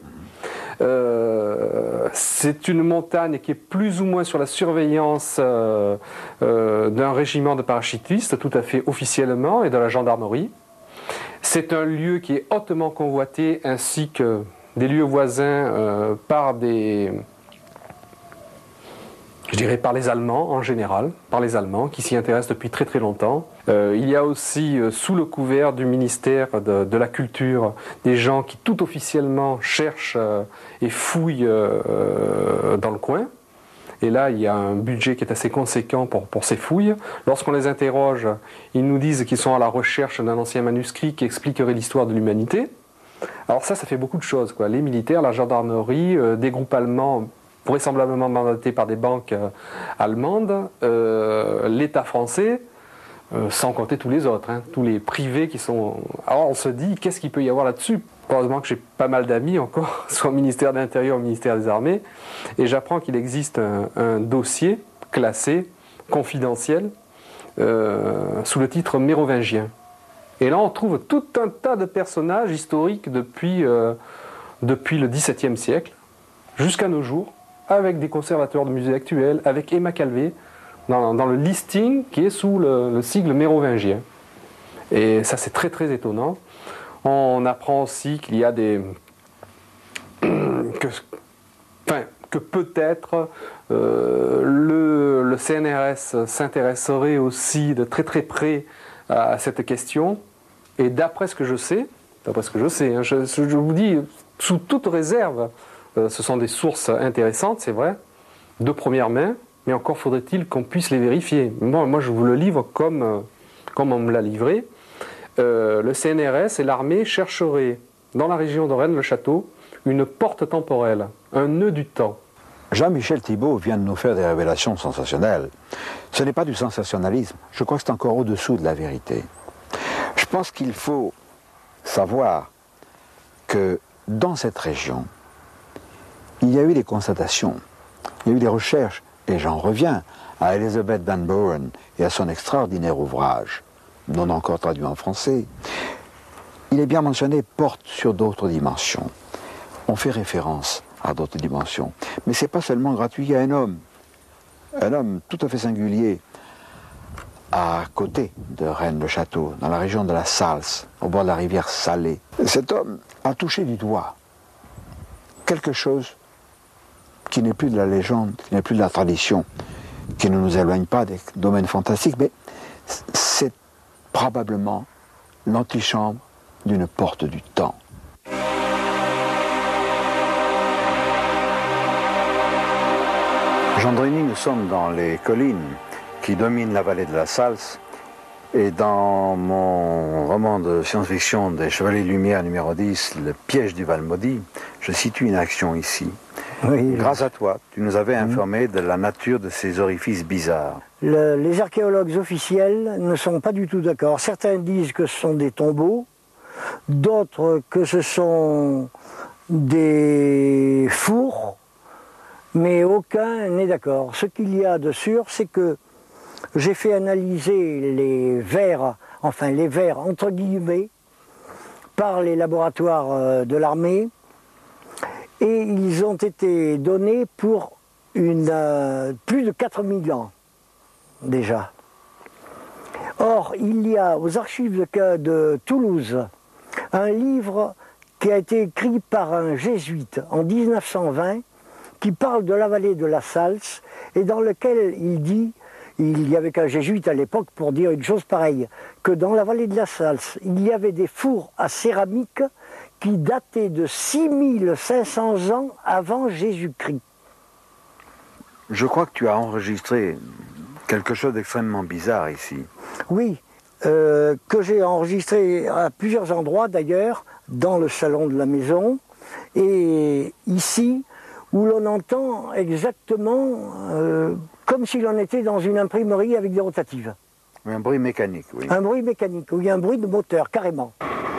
C'est une montagne qui est plus ou moins sur la surveillance d'un régiment de parachutistes, tout à fait officiellement, et de la gendarmerie. C'est un lieu qui est hautement convoité, ainsi que des lieux voisins par des je dirais par les Allemands en général, par les Allemands qui s'y intéressent depuis très très longtemps. Il y a aussi sous le couvert du ministère de la Culture des gens qui tout officiellement cherchent et fouillent dans le coin. Et là, il y a un budget qui est assez conséquent pour ces fouilles. Lorsqu'on les interroge, ils nous disent qu'ils sont à la recherche d'un ancien manuscrit qui expliquerait l'histoire de l'humanité. Alors ça fait beaucoup de choses, quoi. Les militaires, la gendarmerie, des groupes allemands vraisemblablement mandatés par des banques allemandes, l'État français, sans compter tous les autres, hein, tous les privés qui sont... Alors on se dit, qu'est-ce qu'il peut y avoir là-dessus? Heureusement que j'ai pas mal d'amis encore, soit au ministère de l'Intérieur ou au ministère des Armées, et j'apprends qu'il existe un dossier classé, confidentiel, sous le titre mérovingien. Et là on trouve tout un tas de personnages historiques depuis le XVIIe siècle, jusqu'à nos jours, avec des conservateurs de musées actuels, avec Emma Calvé, dans le listing qui est sous le sigle mérovingien. Et ça c'est très très étonnant. On apprend aussi qu'il y a que peut-être le CNRS s'intéresserait aussi de très très près à cette question. Et d'après ce que je sais, hein, je vous dis sous toute réserve, ce sont des sources intéressantes, c'est vrai, de première main, mais encore faudrait-il qu'on puisse les vérifier. Moi je vous le livre comme on me l'a livré. Le CNRS et l'armée chercheraient dans la région de Rennes-le-Château une porte temporelle, un nœud du temps. Jean-Michel Thibault vient de nous faire des révélations sensationnelles. Ce n'est pas du sensationnalisme, je crois que c'est encore au-dessous de la vérité. Je pense qu'il faut savoir que dans cette région, il y a eu des constatations, il y a eu des recherches, et j'en reviens à Elizabeth Van Buren et à son extraordinaire ouvrage, non encore traduit en français. Il est bien mentionné porte sur d'autres dimensions. On fait référence à d'autres dimensions. Mais ce n'est pas seulement gratuit, il y a un homme tout à fait singulier, à côté de Rennes-le-Château, dans la région de la Salse, au bord de la rivière Salée. Cet homme a touché du doigt quelque chose qui n'est plus de la légende, qui n'est plus de la tradition, qui ne nous éloigne pas des domaines fantastiques, mais c'est probablement l'antichambre d'une porte du temps. Jean Dreny, nous sommes dans les collines qui dominent la vallée de la Salse, et dans mon roman de science-fiction des Chevaliers de Lumière numéro 10, Le piège du Val Maudit, je situe une action ici. Oui. Grâce à toi, tu nous avais informé de la nature de ces orifices bizarres. Les archéologues officiels ne sont pas du tout d'accord. Certains disent que ce sont des tombeaux, d'autres que ce sont des fours, mais aucun n'est d'accord. Ce qu'il y a de sûr, c'est que j'ai fait analyser les vers, enfin les vers entre guillemets, par les laboratoires de l'armée, et ils ont été donnés pour plus de 4000 ans déjà. Or, il y a aux archives de Toulouse un livre qui a été écrit par un jésuite en 1920 qui parle de la vallée de la Salse et dans lequel il dit, il y avait qu'un jésuite à l'époque pour dire une chose pareille, que dans la vallée de la Salse, il y avait des fours à céramique qui dataient de 6500 ans avant Jésus-Christ. Je crois que tu as enregistré quelque chose d'extrêmement bizarre ici. Oui, que j'ai enregistré à plusieurs endroits d'ailleurs, dans le salon de la maison, et ici, où l'on entend exactement comme si l'on était dans une imprimerie avec des rotatives. Un bruit mécanique, oui. Un bruit mécanique, oui, un bruit de moteur, carrément.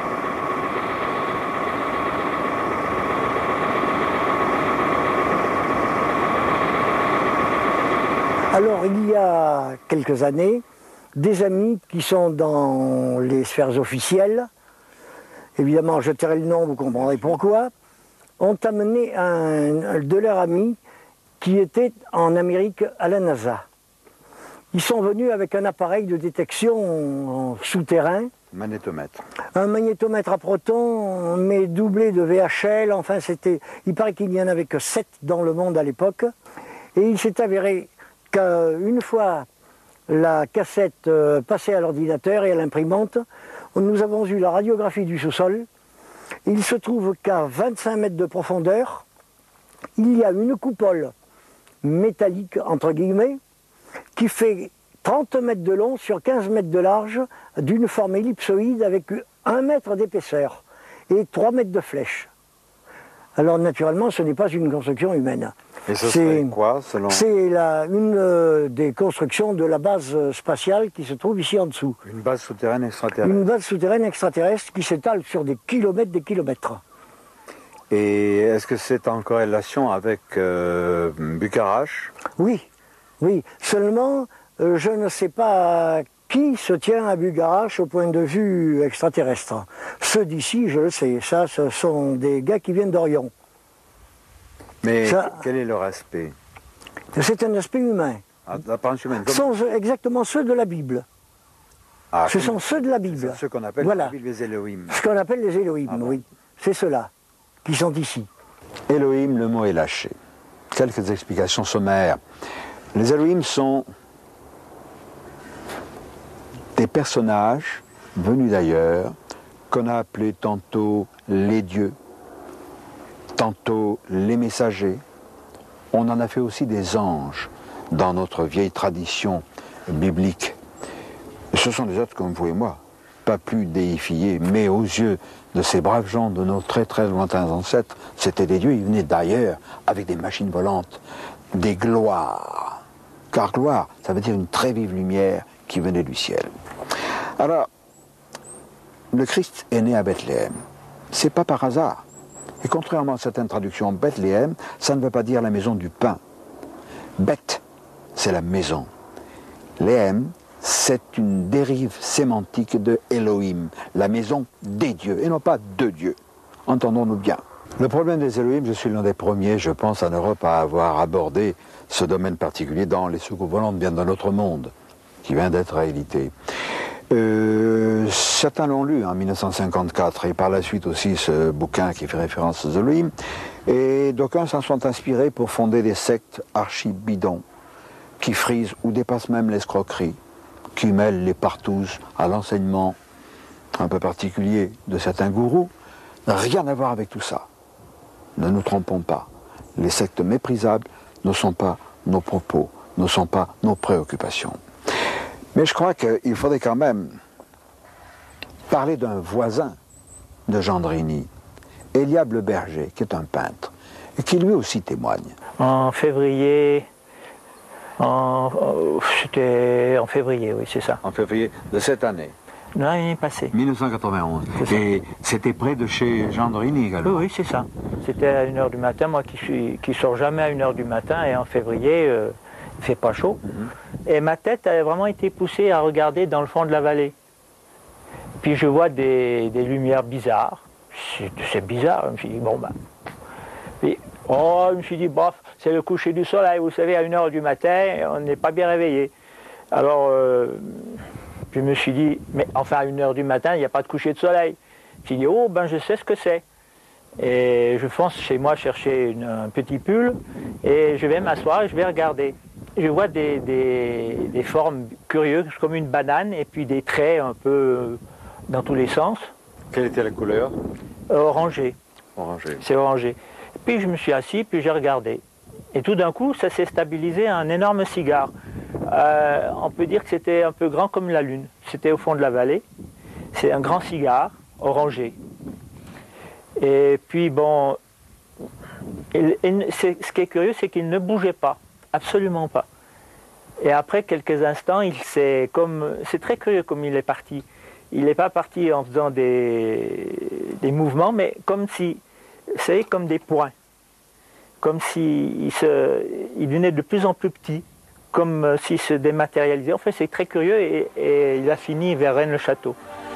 Alors, il y a quelques années, des amis qui sont dans les sphères officielles, évidemment, je tairai le nom, vous comprendrez pourquoi, ont amené de leurs amis qui était en Amérique à la NASA. Ils sont venus avec un appareil de détection souterrain. Magnétomètre. Un magnétomètre à protons, mais doublé de VHL, enfin c'était... Il paraît qu'il n'y en avait que 7 dans le monde à l'époque. Et il s'est avéré qu'une fois la cassette passée à l'ordinateur et à l'imprimante, nous avons eu la radiographie du sous-sol. Il se trouve qu'à 25 mètres de profondeur, il y a une coupole métallique, entre guillemets, qui fait 30 mètres de long sur 15 mètres de large, d'une forme ellipsoïde avec 1 mètre d'épaisseur et 3 mètres de flèche. Alors naturellement, ce n'est pas une construction humaine. Et ce serait quoi, selon... C'est une des constructions de la base spatiale qui se trouve ici en dessous. Une base souterraine extraterrestre. Une base souterraine extraterrestre qui s'étale sur des kilomètres. Et est-ce que c'est en corrélation avec Bucarache? Oui, oui. Seulement, je ne sais pas qui se tient à Bucarache au point de vue extraterrestre. Ceux d'ici, je le sais. Ça, ce sont des gars qui viennent d'Orion. Mais quel est leur aspect? C'est un aspect humain. D'apparence humaine. Ce sont exactement ceux de la Bible. Ah, ce sont ceux de la Bible. Ceux qu'on appelle voilà. les Elohim. Ce qu'on appelle les Elohim, bon. oui. C'est ceux-là qui sont ici. Elohim, le mot est lâché. Quelques explications sommaires. Les Elohim sont des personnages venus d'ailleurs qu'on a appelés tantôt les dieux, tantôt les messagers. On en a fait aussi des anges dans notre vieille tradition biblique. Ce sont des êtres comme vous et moi, pas plus déifiés, mais aux yeux de ces braves gens de nos très très lointains ancêtres, c'était des dieux, ils venaient d'ailleurs avec des machines volantes, des gloires. Car gloire, ça veut dire une très vive lumière qui venait du ciel. Alors, le Christ est né à Bethléem. C'est pas par hasard. Et contrairement à certaines traductions, Bethléem, ça ne veut pas dire la maison du pain. Beth, c'est la maison. Léem, c'est une dérive sémantique de Elohim, la maison des dieux, et non pas de Dieu. Entendons-nous bien. Le problème des Elohim, je suis l'un des premiers, je pense, en Europe à avoir abordé ce domaine particulier dans les soucoupes volantes, bien dans notre monde, qui vient d'être réédité. Certains l'ont lu en 1954, et par la suite aussi ce bouquin qui fait référence aux Elohim, et d'aucuns s'en sont inspirés pour fonder des sectes archi-bidons, qui frisent ou dépassent même l'escroquerie, qui mêlent les partouzes à l'enseignement un peu particulier de certains gourous. Rien à voir avec tout ça. Ne nous trompons pas. Les sectes méprisables ne sont pas nos propos, ne sont pas nos préoccupations. Mais je crois qu'il faudrait quand même parler d'un voisin de Gendrini, Eliab le Berger, qui est un peintre, et qui lui aussi témoigne. En février, c'était en février, oui, c'est ça. En février de cette année. Non, l'année passée. 1991. Et c'était près de chez Gendrini également. Oui, c'est ça. C'était à 1h du matin, moi qui sors jamais à 1h du matin, et en février, il ne fait pas chaud. Et ma tête a vraiment été poussée à regarder dans le fond de la vallée. Puis je vois des lumières bizarres. C'est bizarre, je me suis dit, bon ben... Puis, je me suis dit, bof, c'est le coucher du soleil, vous savez, à 1h du matin, on n'est pas bien réveillé. Alors, je me suis dit, mais enfin à 1h du matin, il n'y a pas de coucher de soleil. Je me suis dit, oh, ben je sais ce que c'est. Et je fonce chez moi chercher un petit pull, et je vais m'asseoir et je vais regarder. Je vois des formes curieuses, comme une banane, et puis des traits un peu dans tous les sens. Quelle était la couleur? Orangé. Orangé. C'est orangé. Puis je me suis assis, puis j'ai regardé. Et tout d'un coup, ça s'est stabilisé à un énorme cigare. On peut dire que c'était un peu grand comme la lune. C'était au fond de la vallée. C'est un grand cigare, orangé. Et puis bon, ce qui est curieux, c'est qu'il ne bougeait pas, absolument pas. Et après quelques instants, c'est très curieux comme il est parti. Il n'est pas parti en faisant des mouvements, mais comme si, c'est comme des points. Comme s'il devenait de plus en plus petit, comme s'il se dématérialisait. En fait, c'est très curieux et il a fini vers Rennes-le-Château.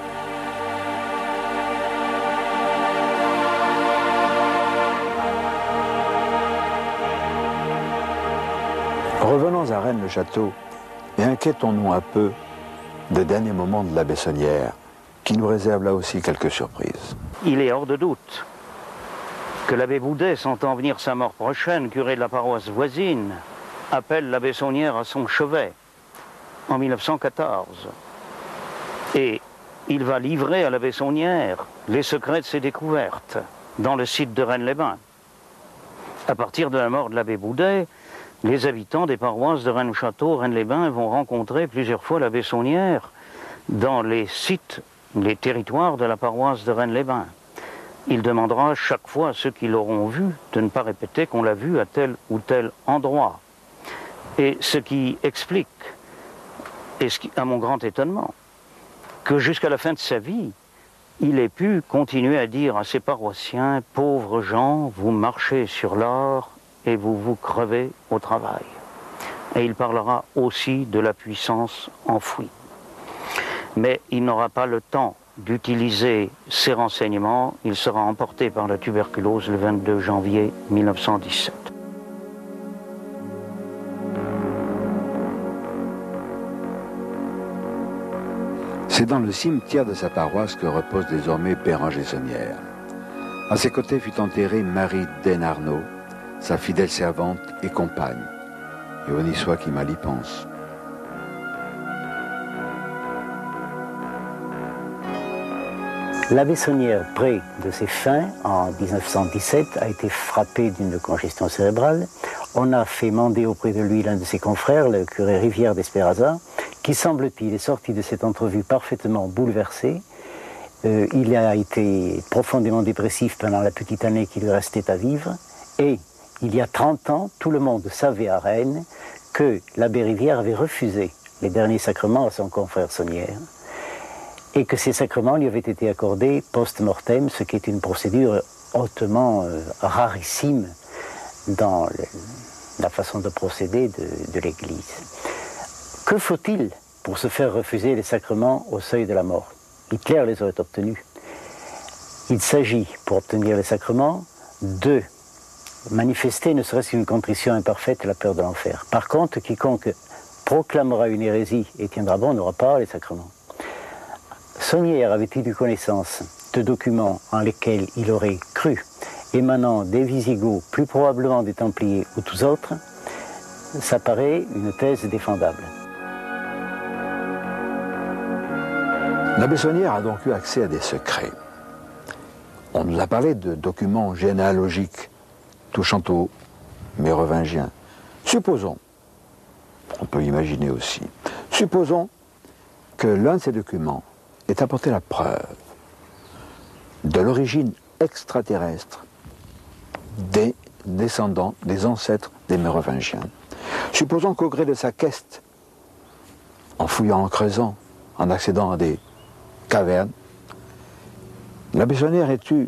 Revenons à Rennes-le-Château et inquiétons-nous un peu des derniers moments de la Bessonnière, qui nous réserve là aussi quelques surprises. Il est hors de doute que l'abbé Boudet, sentant venir sa mort prochaine, curé de la paroisse voisine, appelle l'abbé Saunière à son chevet en 1914. Et il va livrer à l'abbé Saunière les secrets de ses découvertes dans le site de Rennes-les-Bains. À partir de la mort de l'abbé Boudet, les habitants des paroisses de Rennes-le-Château, Rennes-les-Bains vont rencontrer plusieurs fois l'abbé Saunière dans les sites, les territoires de la paroisse de Rennes-les-Bains. Il demandera chaque fois à ceux qui l'auront vu de ne pas répéter qu'on l'a vu à tel ou tel endroit. Et ce qui explique, et à mon grand étonnement, que jusqu'à la fin de sa vie, il ait pu continuer à dire à ses paroissiens, « Pauvres gens, vous marchez sur l'or et vous vous crevez au travail. » Et il parlera aussi de la puissance enfouie. Mais il n'aura pas le temps d'utiliser ces renseignements. Il sera emporté par la tuberculose le 22 janvier 1917. C'est dans le cimetière de sa paroisse que repose désormais Béranger Saunière. À ses côtés fut enterrée Marie Denarnaud, sa fidèle servante et compagne. Et on y soit qui mal y pense. L'abbé Saunière, près de ses fins, en 1917, a été frappé d'une congestion cérébrale. On a fait mander auprès de lui l'un de ses confrères, le curé Rivière d'Espéraza, qui, semble-t-il, est sorti de cette entrevue parfaitement bouleversé. Il a été profondément dépressif pendant la petite année qui lui restait à vivre. Et il y a 30 ans, tout le monde savait à Rennes que l'abbé Rivière avait refusé les derniers sacrements à son confrère Saunière, et que ces sacrements lui avaient été accordés post-mortem, ce qui est une procédure hautement rarissime dans la façon de procéder de l'Église. Que faut-il pour se faire refuser les sacrements au seuil de la mort? Hitler les aurait obtenus. Il s'agit, pour obtenir les sacrements, de manifester ne serait-ce qu'une contrition imparfaite et la peur de l'enfer. Par contre, quiconque proclamera une hérésie et tiendra bon n'aura pas les sacrements. Saunière avait-il eu connaissance de documents en lesquels il aurait cru, émanant des Visigoths, plus probablement des Templiers ou tous autres? Ça paraît une thèse défendable. L'abbé Saunière a donc eu accès à des secrets. On nous a parlé de documents généalogiques touchant aux Mérovingiens. Supposons, on peut imaginer aussi, supposons que l'un de ces documents ait apporté la preuve de l'origine extraterrestre des descendants, des ancêtres des Mérovingiens. Supposons qu'au gré de sa quête, en fouillant, en creusant, en accédant à des cavernes, l'abbé Saunière ait eu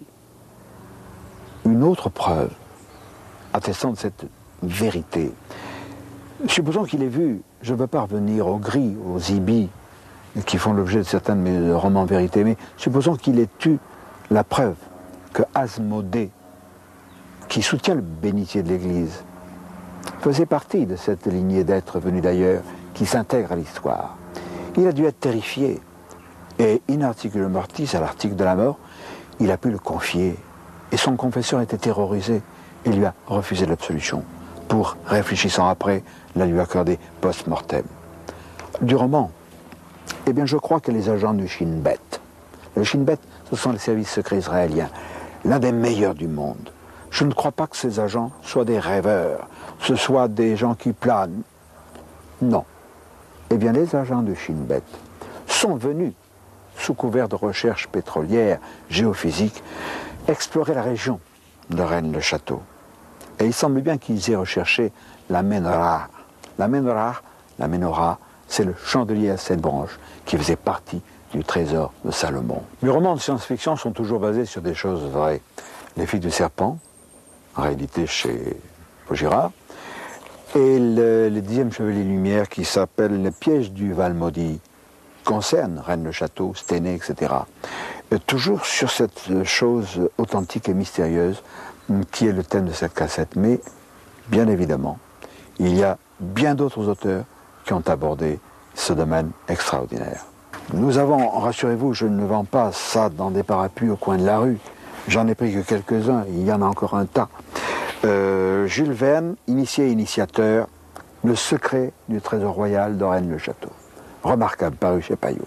une autre preuve attestant de cette vérité. Supposons qu'il ait vu, je ne veux pas revenir aux gris, aux ibis, qui font l'objet de certains de mes romans vérités, mais supposons qu'il ait eu la preuve que Asmodée, qui soutient le bénitier de l'Église, faisait partie de cette lignée d'êtres venus d'ailleurs, qui s'intègre à l'histoire. Il a dû être terrifié, et in articulo mortis, à l'article de la mort, il a pu le confier, et son confesseur était terrorisé, et lui a refusé l'absolution, pour, réfléchissant après, la lui accorder post-mortem. Du roman, eh bien, je crois que les agents du Shin Bet, le Shin Bet, ce sont les services secrets israéliens, l'un des meilleurs du monde. Je ne crois pas que ces agents soient des rêveurs, ce soient des gens qui planent. Non. Eh bien, les agents du Shin Bet sont venus, sous couvert de recherches pétrolières, géophysiques, explorer la région de Rennes-le-Château. Et il semble bien qu'ils aient recherché la Menorah. La Menorah, c'est le chandelier à 7 branches qui faisait partie du trésor de Salomon. Mes romans de science-fiction sont toujours basés sur des choses vraies. Les filles du serpent, en réalité chez Vaugirard, et le 10e Chevalier Lumière qui s'appelle Le piège du Val-Maudit, concerne Rennes-le-Château, Stenay, etc. Toujours sur cette chose authentique et mystérieuse qui est le thème de cette cassette. Mais, bien évidemment, il y a bien d'autres auteurs qui ont abordé ce domaine extraordinaire. Nous avons, rassurez-vous, je ne vends pas ça dans des parapluies au coin de la rue. J'en ai pris que quelques-uns, il y en a encore un tas. Jules Verne, initié et initiateur, Le secret du trésor royal de Rennes-le-Château. Remarquable, paru chez Payot.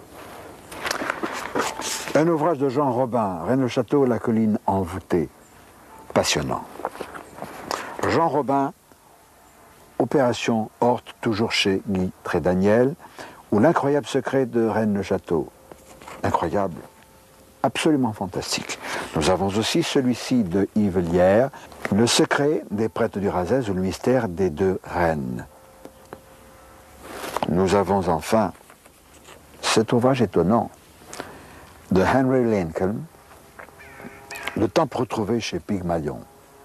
Un ouvrage de Jean Robin, Rennes-le-Château, la colline envoûtée. Passionnant. Jean Robin, Opération Horte, toujours chez Guy Trédaniel, ou L'incroyable secret de Rennes-le-Château. Incroyable, absolument fantastique. Nous avons aussi celui-ci de Yves Lière, Le secret des prêtres du Razès ou le mystère des deux reines. Nous avons enfin cet ouvrage étonnant de Henry Lincoln, Le temple retrouvé chez Pygmalion.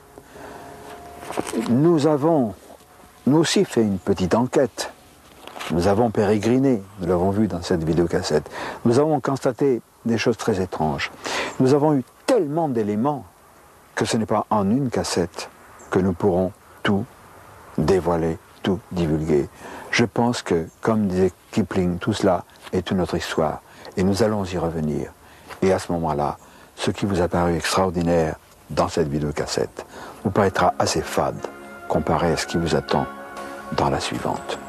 Nous avons, nous aussi, fait une petite enquête. Nous avons pérégriné, nous l'avons vu dans cette vidéocassette. Nous avons constaté des choses très étranges. Nous avons eu tellement d'éléments que ce n'est pas en une cassette que nous pourrons tout dévoiler, tout divulguer. Je pense que, comme disait Kipling, tout cela est une autre histoire. Et nous allons y revenir. Et à ce moment-là, ce qui vous a paru extraordinaire dans cette vidéocassette vous paraîtra assez fade comparé à ce qui vous attend dans la suivante.